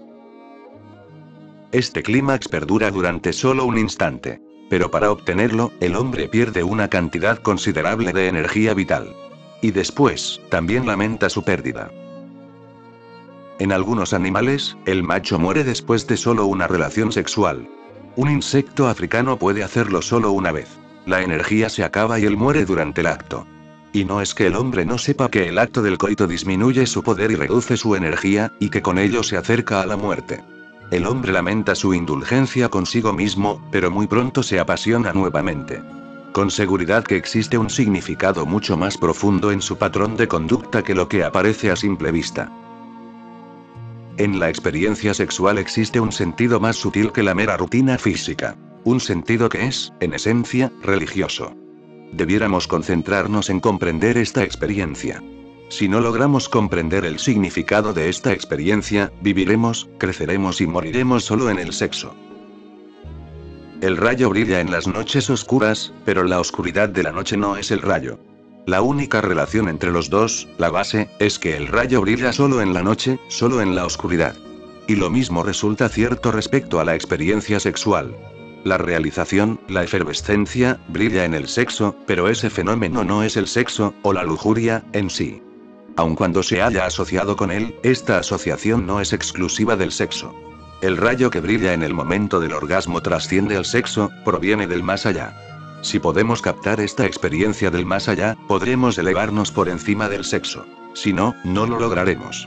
Este clímax perdura durante solo un instante. Pero para obtenerlo, el hombre pierde una cantidad considerable de energía vital. Y después, también lamenta su pérdida. En algunos animales, el macho muere después de solo una relación sexual. Un insecto africano puede hacerlo solo una vez. La energía se acaba y él muere durante el acto. Y no es que el hombre no sepa que el acto del coito disminuye su poder y reduce su energía, y que con ello se acerca a la muerte. El hombre lamenta su indulgencia consigo mismo, pero muy pronto se apasiona nuevamente. Con seguridad que existe un significado mucho más profundo en su patrón de conducta que lo que aparece a simple vista. En la experiencia sexual existe un sentido más sutil que la mera rutina física. Un sentido que es, en esencia, religioso. Debiéramos concentrarnos en comprender esta experiencia. Si no logramos comprender el significado de esta experiencia, viviremos, creceremos y moriremos solo en el sexo. El rayo brilla en las noches oscuras, pero la oscuridad de la noche no es el rayo. La única relación entre los dos, la base, es que el rayo brilla solo en la noche, solo en la oscuridad. Y lo mismo resulta cierto respecto a la experiencia sexual. La realización, la efervescencia, brilla en el sexo, pero ese fenómeno no es el sexo, o la lujuria, en sí. Aun cuando se haya asociado con él, esta asociación no es exclusiva del sexo. El rayo que brilla en el momento del orgasmo trasciende al sexo, proviene del más allá. Si podemos captar esta experiencia del más allá, podremos elevarnos por encima del sexo. Si no, no lo lograremos.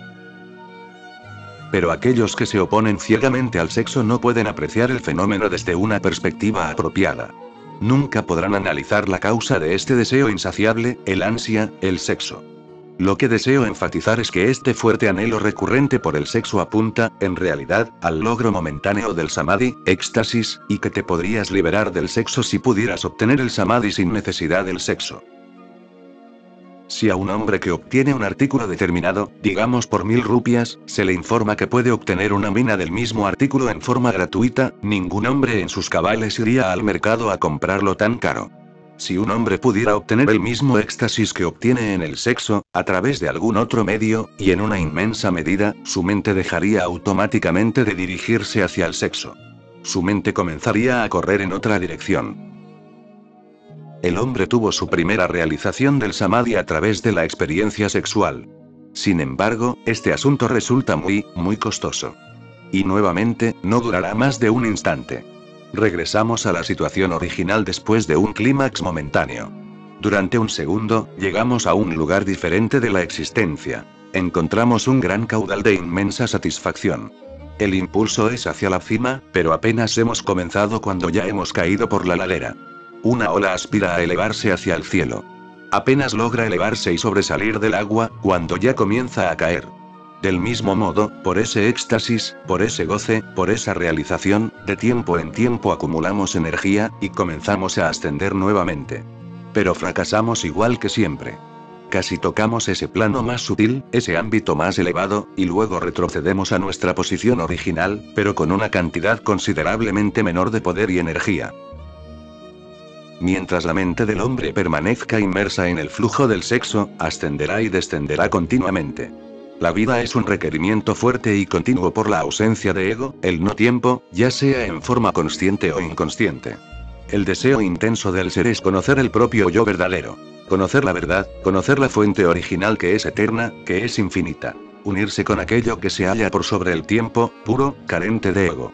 Pero aquellos que se oponen ciegamente al sexo no pueden apreciar el fenómeno desde una perspectiva apropiada. Nunca podrán analizar la causa de este deseo insaciable, el ansia, el sexo. Lo que deseo enfatizar es que este fuerte anhelo recurrente por el sexo apunta, en realidad, al logro momentáneo del samadhi, éxtasis, y que te podrías liberar del sexo si pudieras obtener el samadhi sin necesidad del sexo. Si a un hombre que obtiene un artículo determinado, digamos por 1000 rupias, se le informa que puede obtener una mina del mismo artículo en forma gratuita, ningún hombre en sus cabales iría al mercado a comprarlo tan caro. Si un hombre pudiera obtener el mismo éxtasis que obtiene en el sexo, a través de algún otro medio, y en una inmensa medida, su mente dejaría automáticamente de dirigirse hacia el sexo. Su mente comenzaría a correr en otra dirección. El hombre tuvo su primera realización del samadhi a través de la experiencia sexual. Sin embargo, este asunto resulta muy costoso. Y nuevamente, no durará más de un instante. Regresamos a la situación original después de un clímax momentáneo. Durante un segundo, llegamos a un lugar diferente de la existencia. Encontramos un gran caudal de inmensa satisfacción. El impulso es hacia la cima, pero apenas hemos comenzado cuando ya hemos caído por la ladera. Una ola aspira a elevarse hacia el cielo. Apenas logra elevarse y sobresalir del agua, cuando ya comienza a caer. Del mismo modo, por ese éxtasis, por ese goce, por esa realización, de tiempo en tiempo acumulamos energía, y comenzamos a ascender nuevamente. Pero fracasamos igual que siempre. Casi tocamos ese plano más sutil, ese ámbito más elevado, y luego retrocedemos a nuestra posición original, pero con una cantidad considerablemente menor de poder y energía. Mientras la mente del hombre permanezca inmersa en el flujo del sexo, ascenderá y descenderá continuamente. La vida es un requerimiento fuerte y continuo por la ausencia de ego, el no tiempo, ya sea en forma consciente o inconsciente. El deseo intenso del ser es conocer el propio yo verdadero. Conocer la verdad, conocer la fuente original que es eterna, que es infinita. Unirse con aquello que se halla por sobre el tiempo, puro, carente de ego.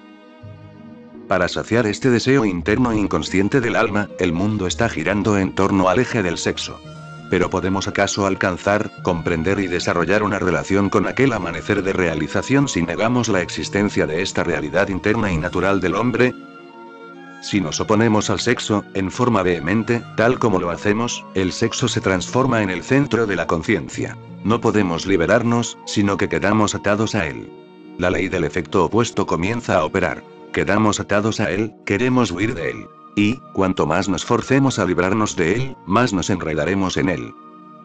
Para saciar este deseo interno e inconsciente del alma, el mundo está girando en torno al eje del sexo. Pero ¿podemos acaso alcanzar, comprender y desarrollar una relación con aquel amanecer de realización si negamos la existencia de esta realidad interna y natural del hombre? Si nos oponemos al sexo, en forma vehemente, tal como lo hacemos, el sexo se transforma en el centro de la conciencia. No podemos liberarnos, sino que quedamos atados a él. La ley del efecto opuesto comienza a operar. Quedamos atados a él, queremos huir de él. Y, cuanto más nos forcemos a librarnos de él, más nos enredaremos en él.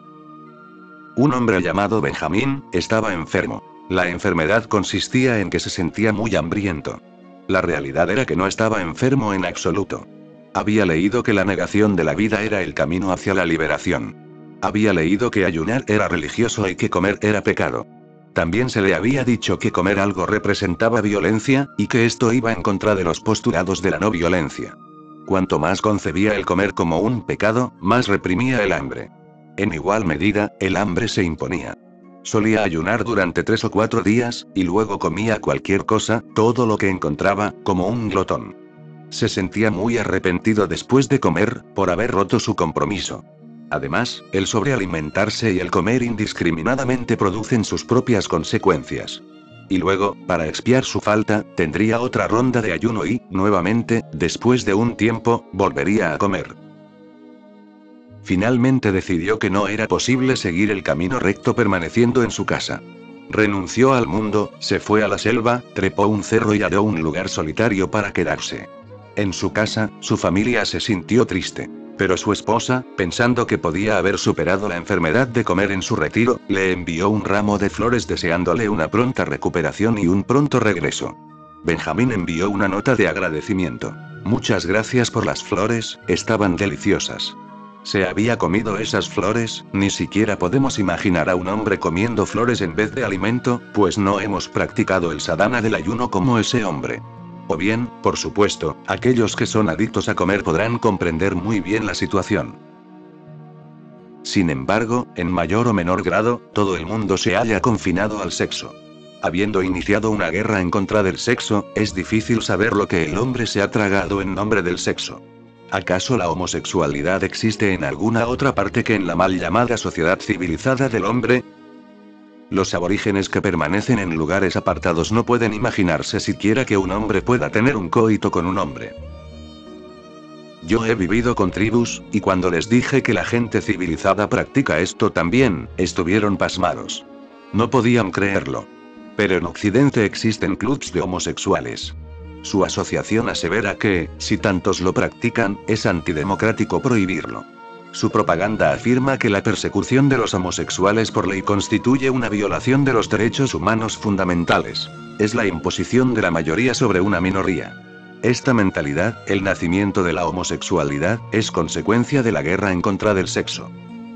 Un hombre llamado Benjamín, estaba enfermo. La enfermedad consistía en que se sentía muy hambriento. La realidad era que no estaba enfermo en absoluto. Había leído que la negación de la vida era el camino hacia la liberación. Había leído que ayunar era religioso y que comer era pecado. También se le había dicho que comer algo representaba violencia, y que esto iba en contra de los postulados de la no violencia. Cuanto más concebía el comer como un pecado, más reprimía el hambre. En igual medida, el hambre se imponía. Solía ayunar durante 3 o 4 días, y luego comía cualquier cosa, todo lo que encontraba, como un glotón. Se sentía muy arrepentido después de comer, por haber roto su compromiso. Además, el sobrealimentarse y el comer indiscriminadamente producen sus propias consecuencias. Y luego, para expiar su falta, tendría otra ronda de ayuno y, nuevamente, después de un tiempo, volvería a comer. Finalmente decidió que no era posible seguir el camino recto permaneciendo en su casa. Renunció al mundo, se fue a la selva, trepó un cerro y halló un lugar solitario para quedarse. En su casa, su familia se sintió triste. Pero su esposa, pensando que podía haber superado la enfermedad de comer en su retiro, le envió un ramo de flores deseándole una pronta recuperación y un pronto regreso. Benjamín envió una nota de agradecimiento. Muchas gracias por las flores, estaban deliciosas. ¿Se había comido esas flores? Ni siquiera podemos imaginar a un hombre comiendo flores en vez de alimento, pues no hemos practicado el sadhana del ayuno como ese hombre. O bien, por supuesto, aquellos que son adictos a comer podrán comprender muy bien la situación. Sin embargo, en mayor o menor grado, todo el mundo se halla confinado al sexo. Habiendo iniciado una guerra en contra del sexo, es difícil saber lo que el hombre se ha tragado en nombre del sexo. ¿Acaso la homosexualidad existe en alguna otra parte que en la mal llamada sociedad civilizada del hombre? Los aborígenes que permanecen en lugares apartados no pueden imaginarse siquiera que un hombre pueda tener un coito con un hombre. Yo he vivido con tribus, y cuando les dije que la gente civilizada practica esto también, estuvieron pasmados. No podían creerlo. Pero en Occidente existen clubs de homosexuales. Su asociación asevera que, si tantos lo practican, es antidemocrático prohibirlo. Su propaganda afirma que la persecución de los homosexuales por ley constituye una violación de los derechos humanos fundamentales. Es la imposición de la mayoría sobre una minoría. Esta mentalidad, el nacimiento de la homosexualidad, es consecuencia de la guerra en contra del sexo.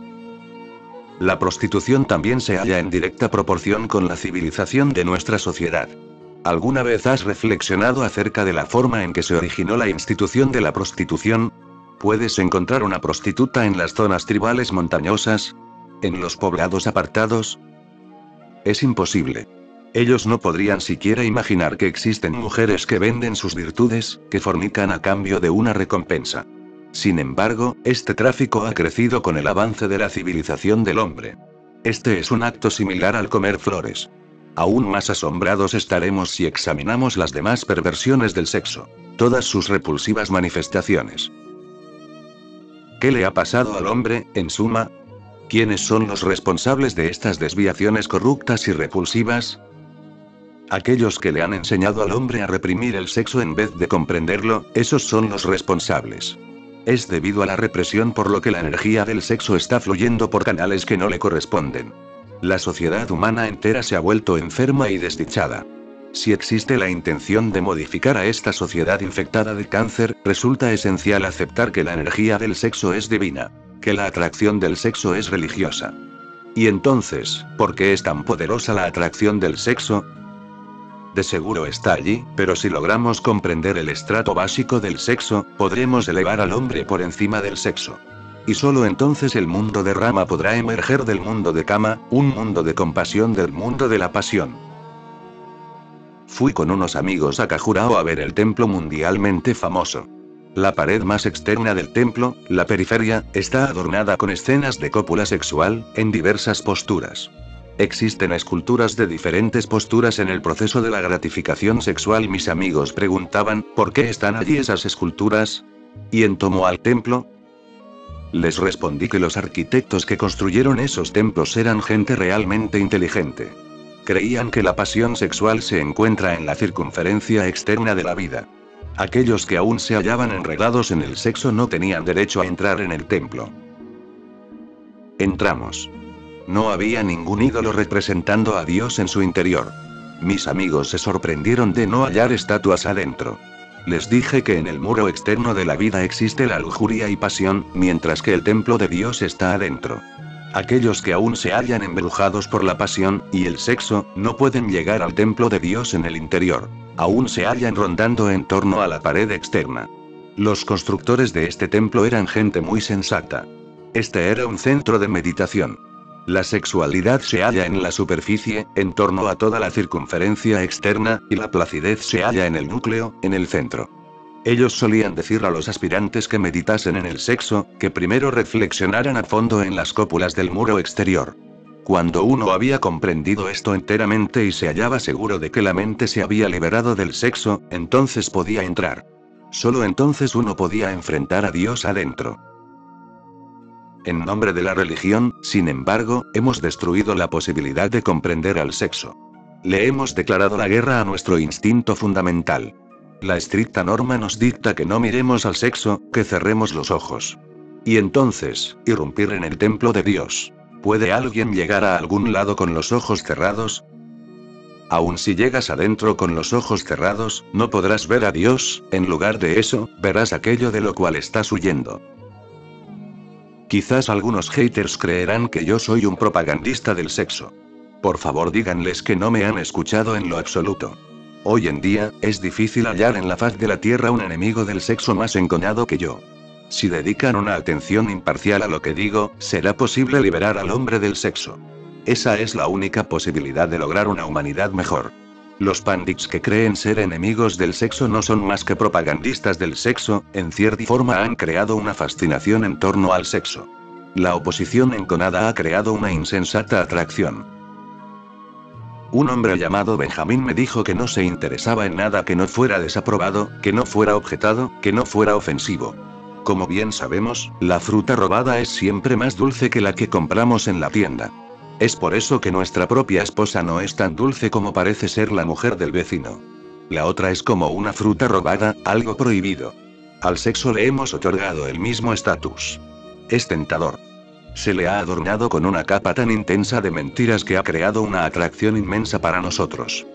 La prostitución también se halla en directa proporción con la civilización de nuestra sociedad. ¿Alguna vez has reflexionado acerca de la forma en que se originó la institución de la prostitución? ¿Puedes encontrar una prostituta en las zonas tribales montañosas? ¿En los poblados apartados? Es imposible. Ellos no podrían siquiera imaginar que existen mujeres que venden sus virtudes, que fornican a cambio de una recompensa. Sin embargo, este tráfico ha crecido con el avance de la civilización del hombre. Este es un acto similar al comer flores. Aún más asombrados estaremos si examinamos las demás perversiones del sexo. Todas sus repulsivas manifestaciones. ¿Qué le ha pasado al hombre, en suma? ¿Quiénes son los responsables de estas desviaciones corruptas y repulsivas? Aquellos que le han enseñado al hombre a reprimir el sexo en vez de comprenderlo, esos son los responsables. Es debido a la represión por lo que la energía del sexo está fluyendo por canales que no le corresponden. La sociedad humana entera se ha vuelto enferma y desdichada. Si existe la intención de modificar a esta sociedad infectada de cáncer, resulta esencial aceptar que la energía del sexo es divina, que la atracción del sexo es religiosa. Y entonces, ¿por qué es tan poderosa la atracción del sexo? De seguro está allí, pero si logramos comprender el estrato básico del sexo, podremos elevar al hombre por encima del sexo. Y solo entonces el mundo de Rama podrá emerger del mundo de Kama, un mundo de compasión del mundo de la pasión. Fui con unos amigos a Khajuraho a ver el templo mundialmente famoso. La pared más externa del templo, la periferia, está adornada con escenas de cópula sexual, en diversas posturas. Existen esculturas de diferentes posturas en el proceso de la gratificación sexual. Mis amigos preguntaban, ¿por qué están allí esas esculturas? ¿Y en torno al templo? Les respondí que los arquitectos que construyeron esos templos eran gente realmente inteligente. Creían que la pasión sexual se encuentra en la circunferencia externa de la vida. Aquellos que aún se hallaban enredados en el sexo no tenían derecho a entrar en el templo. Entramos. No había ningún ídolo representando a Dios en su interior. Mis amigos se sorprendieron de no hallar estatuas adentro. Les dije que en el muro externo de la vida existe la lujuria y pasión, mientras que el templo de Dios está adentro. Aquellos que aún se hallan embrujados por la pasión y el sexo, no pueden llegar al templo de Dios en el interior. Aún se hallan rondando en torno a la pared externa. Los constructores de este templo eran gente muy sensata. Este era un centro de meditación. La sexualidad se halla en la superficie, en torno a toda la circunferencia externa, y la placidez se halla en el núcleo, en el centro. Ellos solían decir a los aspirantes que meditasen en el sexo, que primero reflexionaran a fondo en las cópulas del muro exterior. Cuando uno había comprendido esto enteramente y se hallaba seguro de que la mente se había liberado del sexo, entonces podía entrar. Solo entonces uno podía enfrentar a Dios adentro. En nombre de la religión, sin embargo, hemos destruido la posibilidad de comprender al sexo. Le hemos declarado la guerra a nuestro instinto fundamental. La estricta norma nos dicta que no miremos al sexo, que cerremos los ojos. Y entonces, irrumpir en el templo de Dios. ¿Puede alguien llegar a algún lado con los ojos cerrados? Aun si llegas adentro con los ojos cerrados, no podrás ver a Dios, en lugar de eso, verás aquello de lo cual estás huyendo. Quizás algunos haters creerán que yo soy un propagandista del sexo. Por favor díganles que no me han escuchado en lo absoluto. Hoy en día, es difícil hallar en la faz de la tierra un enemigo del sexo más encoñado que yo. Si dedican una atención imparcial a lo que digo, será posible liberar al hombre del sexo. Esa es la única posibilidad de lograr una humanidad mejor. Los pandits que creen ser enemigos del sexo no son más que propagandistas del sexo, en cierta forma han creado una fascinación en torno al sexo. La oposición enconada ha creado una insensata atracción. Un hombre llamado Benjamín me dijo que no se interesaba en nada que no fuera desaprobado, que no fuera objetado, que no fuera ofensivo. Como bien sabemos, la fruta robada es siempre más dulce que la que compramos en la tienda. Es por eso que nuestra propia esposa no es tan dulce como parece ser la mujer del vecino. La otra es como una fruta robada, algo prohibido. Al sexo le hemos otorgado el mismo estatus. Es tentador. Se le ha adornado con una capa tan intensa de mentiras que ha creado una atracción inmensa para nosotros.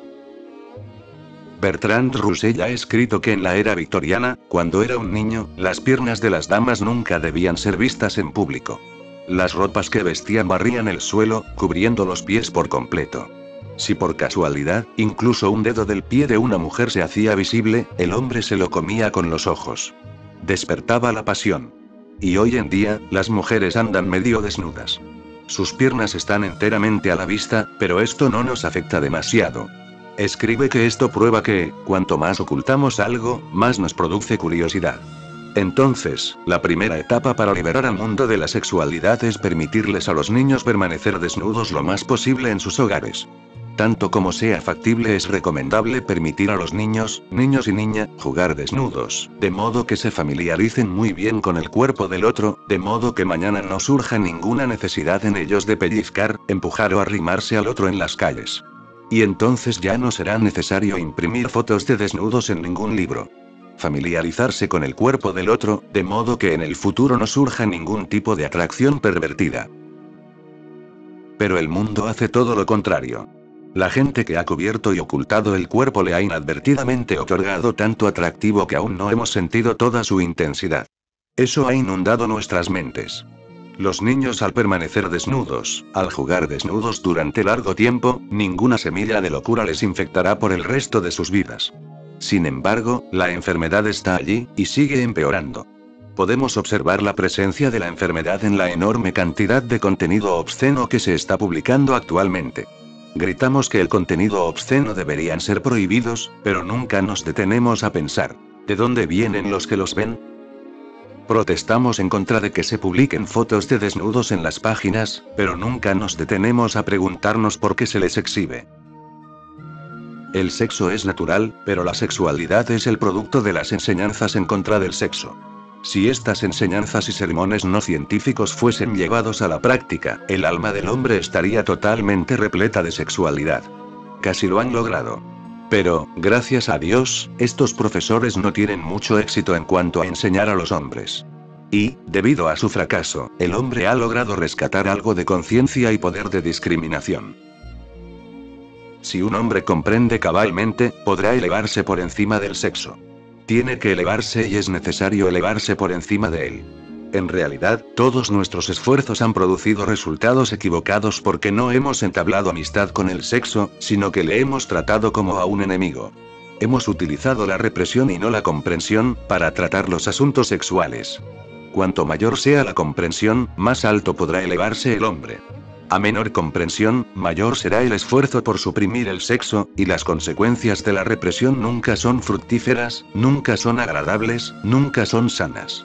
Bertrand Russell ha escrito que en la era victoriana, cuando era un niño, las piernas de las damas nunca debían ser vistas en público. Las ropas que vestían barrían el suelo, cubriendo los pies por completo. Si por casualidad, incluso un dedo del pie de una mujer se hacía visible, el hombre se lo comía con los ojos. Despertaba la pasión. Y hoy en día, las mujeres andan medio desnudas. Sus piernas están enteramente a la vista, pero esto no nos afecta demasiado. Escribe que esto prueba que, cuanto más ocultamos algo, más nos produce curiosidad. Entonces, la primera etapa para liberar al mundo de la sexualidad es permitirles a los niños permanecer desnudos lo más posible en sus hogares. Tanto como sea factible es recomendable permitir a los niños y niñas, jugar desnudos, de modo que se familiaricen muy bien con el cuerpo del otro, de modo que mañana no surja ninguna necesidad en ellos de pellizcar, empujar o arrimarse al otro en las calles. Y entonces ya no será necesario imprimir fotos de desnudos en ningún libro. Familiarizarse con el cuerpo del otro, de modo que en el futuro no surja ningún tipo de atracción pervertida. Pero el mundo hace todo lo contrario. La gente que ha cubierto y ocultado el cuerpo le ha inadvertidamente otorgado tanto atractivo que aún no hemos sentido toda su intensidad. Eso ha inundado nuestras mentes. Los niños al permanecer desnudos, al jugar desnudos durante largo tiempo, ninguna semilla de locura les infectará por el resto de sus vidas. Sin embargo, la enfermedad está allí, y sigue empeorando. Podemos observar la presencia de la enfermedad en la enorme cantidad de contenido obsceno que se está publicando actualmente. Gritamos que el contenido obsceno deberían ser prohibidos, pero nunca nos detenemos a pensar, ¿de dónde vienen los que los ven? Protestamos en contra de que se publiquen fotos de desnudos en las páginas, pero nunca nos detenemos a preguntarnos por qué se les exhibe. El sexo es natural, pero la sexualidad es el producto de las enseñanzas en contra del sexo. Si estas enseñanzas y sermones no científicos fuesen llevados a la práctica, el alma del hombre estaría totalmente repleta de sexualidad. Casi lo han logrado. Pero, gracias a Dios, estos profesores no tienen mucho éxito en cuanto a enseñar a los hombres. Y, debido a su fracaso, el hombre ha logrado rescatar algo de conciencia y poder de discriminación. Si un hombre comprende cabalmente, podrá elevarse por encima del sexo. Tiene que elevarse y es necesario elevarse por encima de él. En realidad, todos nuestros esfuerzos han producido resultados equivocados porque no hemos entablado amistad con el sexo, sino que le hemos tratado como a un enemigo. Hemos utilizado la represión y no la comprensión, para tratar los asuntos sexuales. Cuanto mayor sea la comprensión, más alto podrá elevarse el hombre. A menor comprensión, mayor será el esfuerzo por suprimir el sexo, y las consecuencias de la represión nunca son fructíferas, nunca son agradables, nunca son sanas.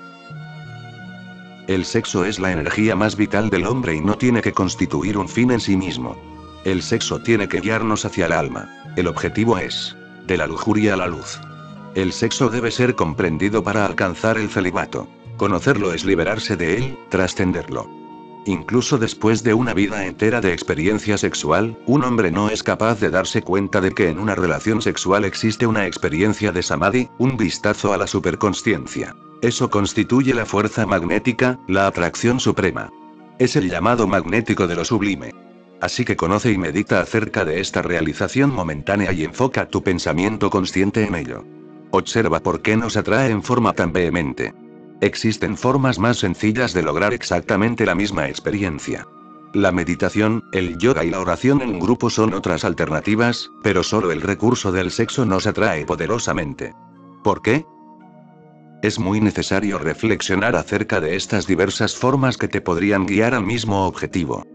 El sexo es la energía más vital del hombre y no tiene que constituir un fin en sí mismo. El sexo tiene que guiarnos hacia el alma. El objetivo es, de la lujuria a la luz. El sexo debe ser comprendido para alcanzar el celibato. Conocerlo es liberarse de él, trascenderlo. Incluso después de una vida entera de experiencia sexual, un hombre no es capaz de darse cuenta de que en una relación sexual existe una experiencia de samadhi, un vistazo a la superconsciencia. Eso constituye la fuerza magnética, la atracción suprema. Es el llamado magnético de lo sublime. Así que conoce y medita acerca de esta realización momentánea y enfoca tu pensamiento consciente en ello. Observa por qué nos atrae en forma tan vehemente. Existen formas más sencillas de lograr exactamente la misma experiencia. La meditación, el yoga y la oración en grupo son otras alternativas, pero solo el recurso del sexo nos atrae poderosamente. ¿Por qué? Es muy necesario reflexionar acerca de estas diversas formas que te podrían guiar al mismo objetivo.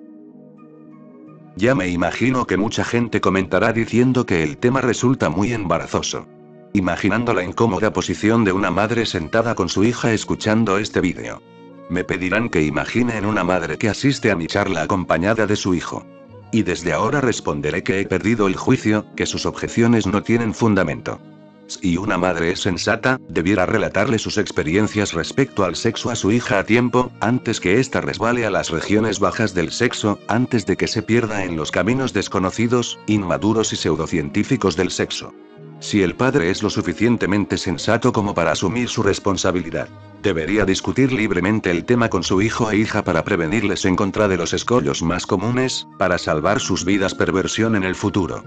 Ya me imagino que mucha gente comentará diciendo que el tema resulta muy embarazoso. Imaginando la incómoda posición de una madre sentada con su hija escuchando este vídeo. Me pedirán que imagine en una madre que asiste a mi charla acompañada de su hijo. Y desde ahora responderé que he perdido el juicio, que sus objeciones no tienen fundamento. Si una madre es sensata, debiera relatarle sus experiencias respecto al sexo a su hija a tiempo, antes que ésta resbale a las regiones bajas del sexo, antes de que se pierda en los caminos desconocidos, inmaduros y pseudocientíficos del sexo. Si el padre es lo suficientemente sensato como para asumir su responsabilidad, debería discutir libremente el tema con su hijo e hija para prevenirles en contra de los escollos más comunes, para salvar sus vidas perversión en el futuro.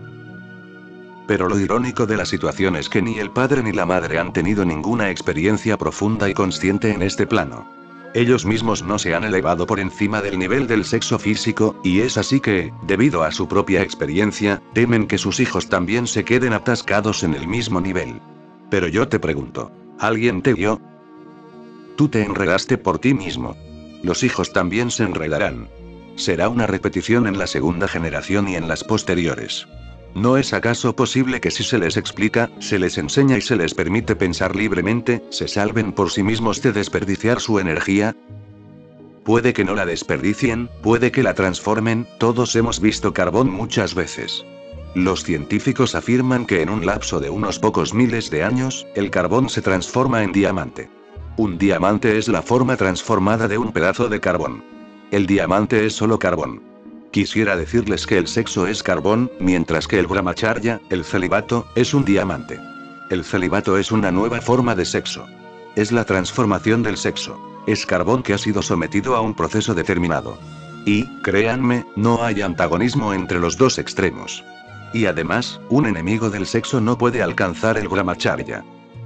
Pero lo irónico de la situación es que ni el padre ni la madre han tenido ninguna experiencia profunda y consciente en este plano. Ellos mismos no se han elevado por encima del nivel del sexo físico, y es así que, debido a su propia experiencia, temen que sus hijos también se queden atascados en el mismo nivel. Pero yo te pregunto, ¿alguien te guió? Tú te enredaste por ti mismo. Los hijos también se enredarán. Será una repetición en la segunda generación y en las posteriores. ¿No es acaso posible que si se les explica, se les enseña y se les permite pensar libremente, se salven por sí mismos de desperdiciar su energía? Puede que no la desperdicien, puede que la transformen, todos hemos visto carbón muchas veces. Los científicos afirman que en un lapso de unos pocos miles de años, el carbón se transforma en diamante. Un diamante es la forma transformada de un pedazo de carbón. El diamante es solo carbón. Quisiera decirles que el sexo es carbón, mientras que el brahmacharya, el celibato, es un diamante. El celibato es una nueva forma de sexo. Es la transformación del sexo. Es carbón que ha sido sometido a un proceso determinado. Y, créanme, no hay antagonismo entre los dos extremos. Y además, un enemigo del sexo no puede alcanzar el brahmacharya.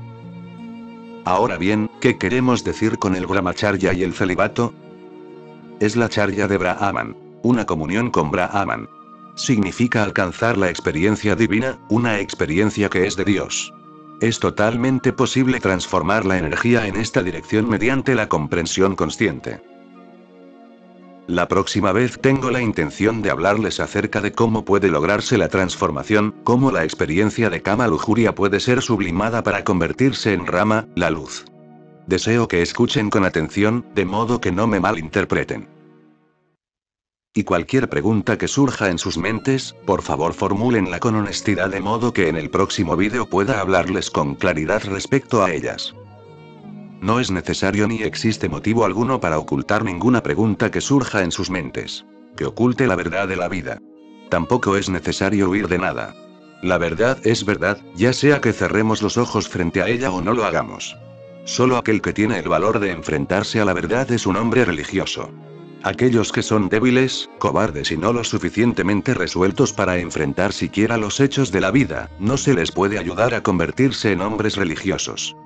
Ahora bien, ¿qué queremos decir con el brahmacharya y el celibato? Es la charya de Brahman. Una comunión con Brahman. Significa alcanzar la experiencia divina, una experiencia que es de Dios. Es totalmente posible transformar la energía en esta dirección mediante la comprensión consciente. La próxima vez tengo la intención de hablarles acerca de cómo puede lograrse la transformación, cómo la experiencia de Kama lujuria puede ser sublimada para convertirse en Rama, la luz. Deseo que escuchen con atención, de modo que no me malinterpreten. Y cualquier pregunta que surja en sus mentes, por favor formúlenla con honestidad de modo que en el próximo vídeo pueda hablarles con claridad respecto a ellas. No es necesario ni existe motivo alguno para ocultar ninguna pregunta que surja en sus mentes. Que oculte la verdad de la vida. Tampoco es necesario huir de nada. La verdad es verdad, ya sea que cerremos los ojos frente a ella o no lo hagamos. Solo aquel que tiene el valor de enfrentarse a la verdad es un hombre religioso. Aquellos que son débiles, cobardes y no lo suficientemente resueltos para enfrentar siquiera los hechos de la vida, no se les puede ayudar a convertirse en hombres religiosos.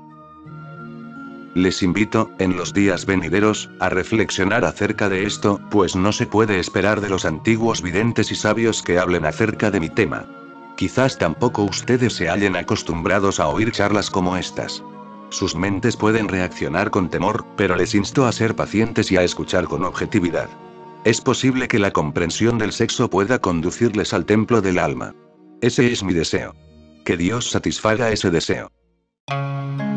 Les invito, en los días venideros, a reflexionar acerca de esto, pues no se puede esperar de los antiguos videntes y sabios que hablen acerca de mi tema. Quizás tampoco ustedes se hallen acostumbrados a oír charlas como estas. Sus mentes pueden reaccionar con temor, pero les insto a ser pacientes y a escuchar con objetividad. Es posible que la comprensión del sexo pueda conducirles al templo del alma. Ese es mi deseo. Que Dios satisfaga ese deseo.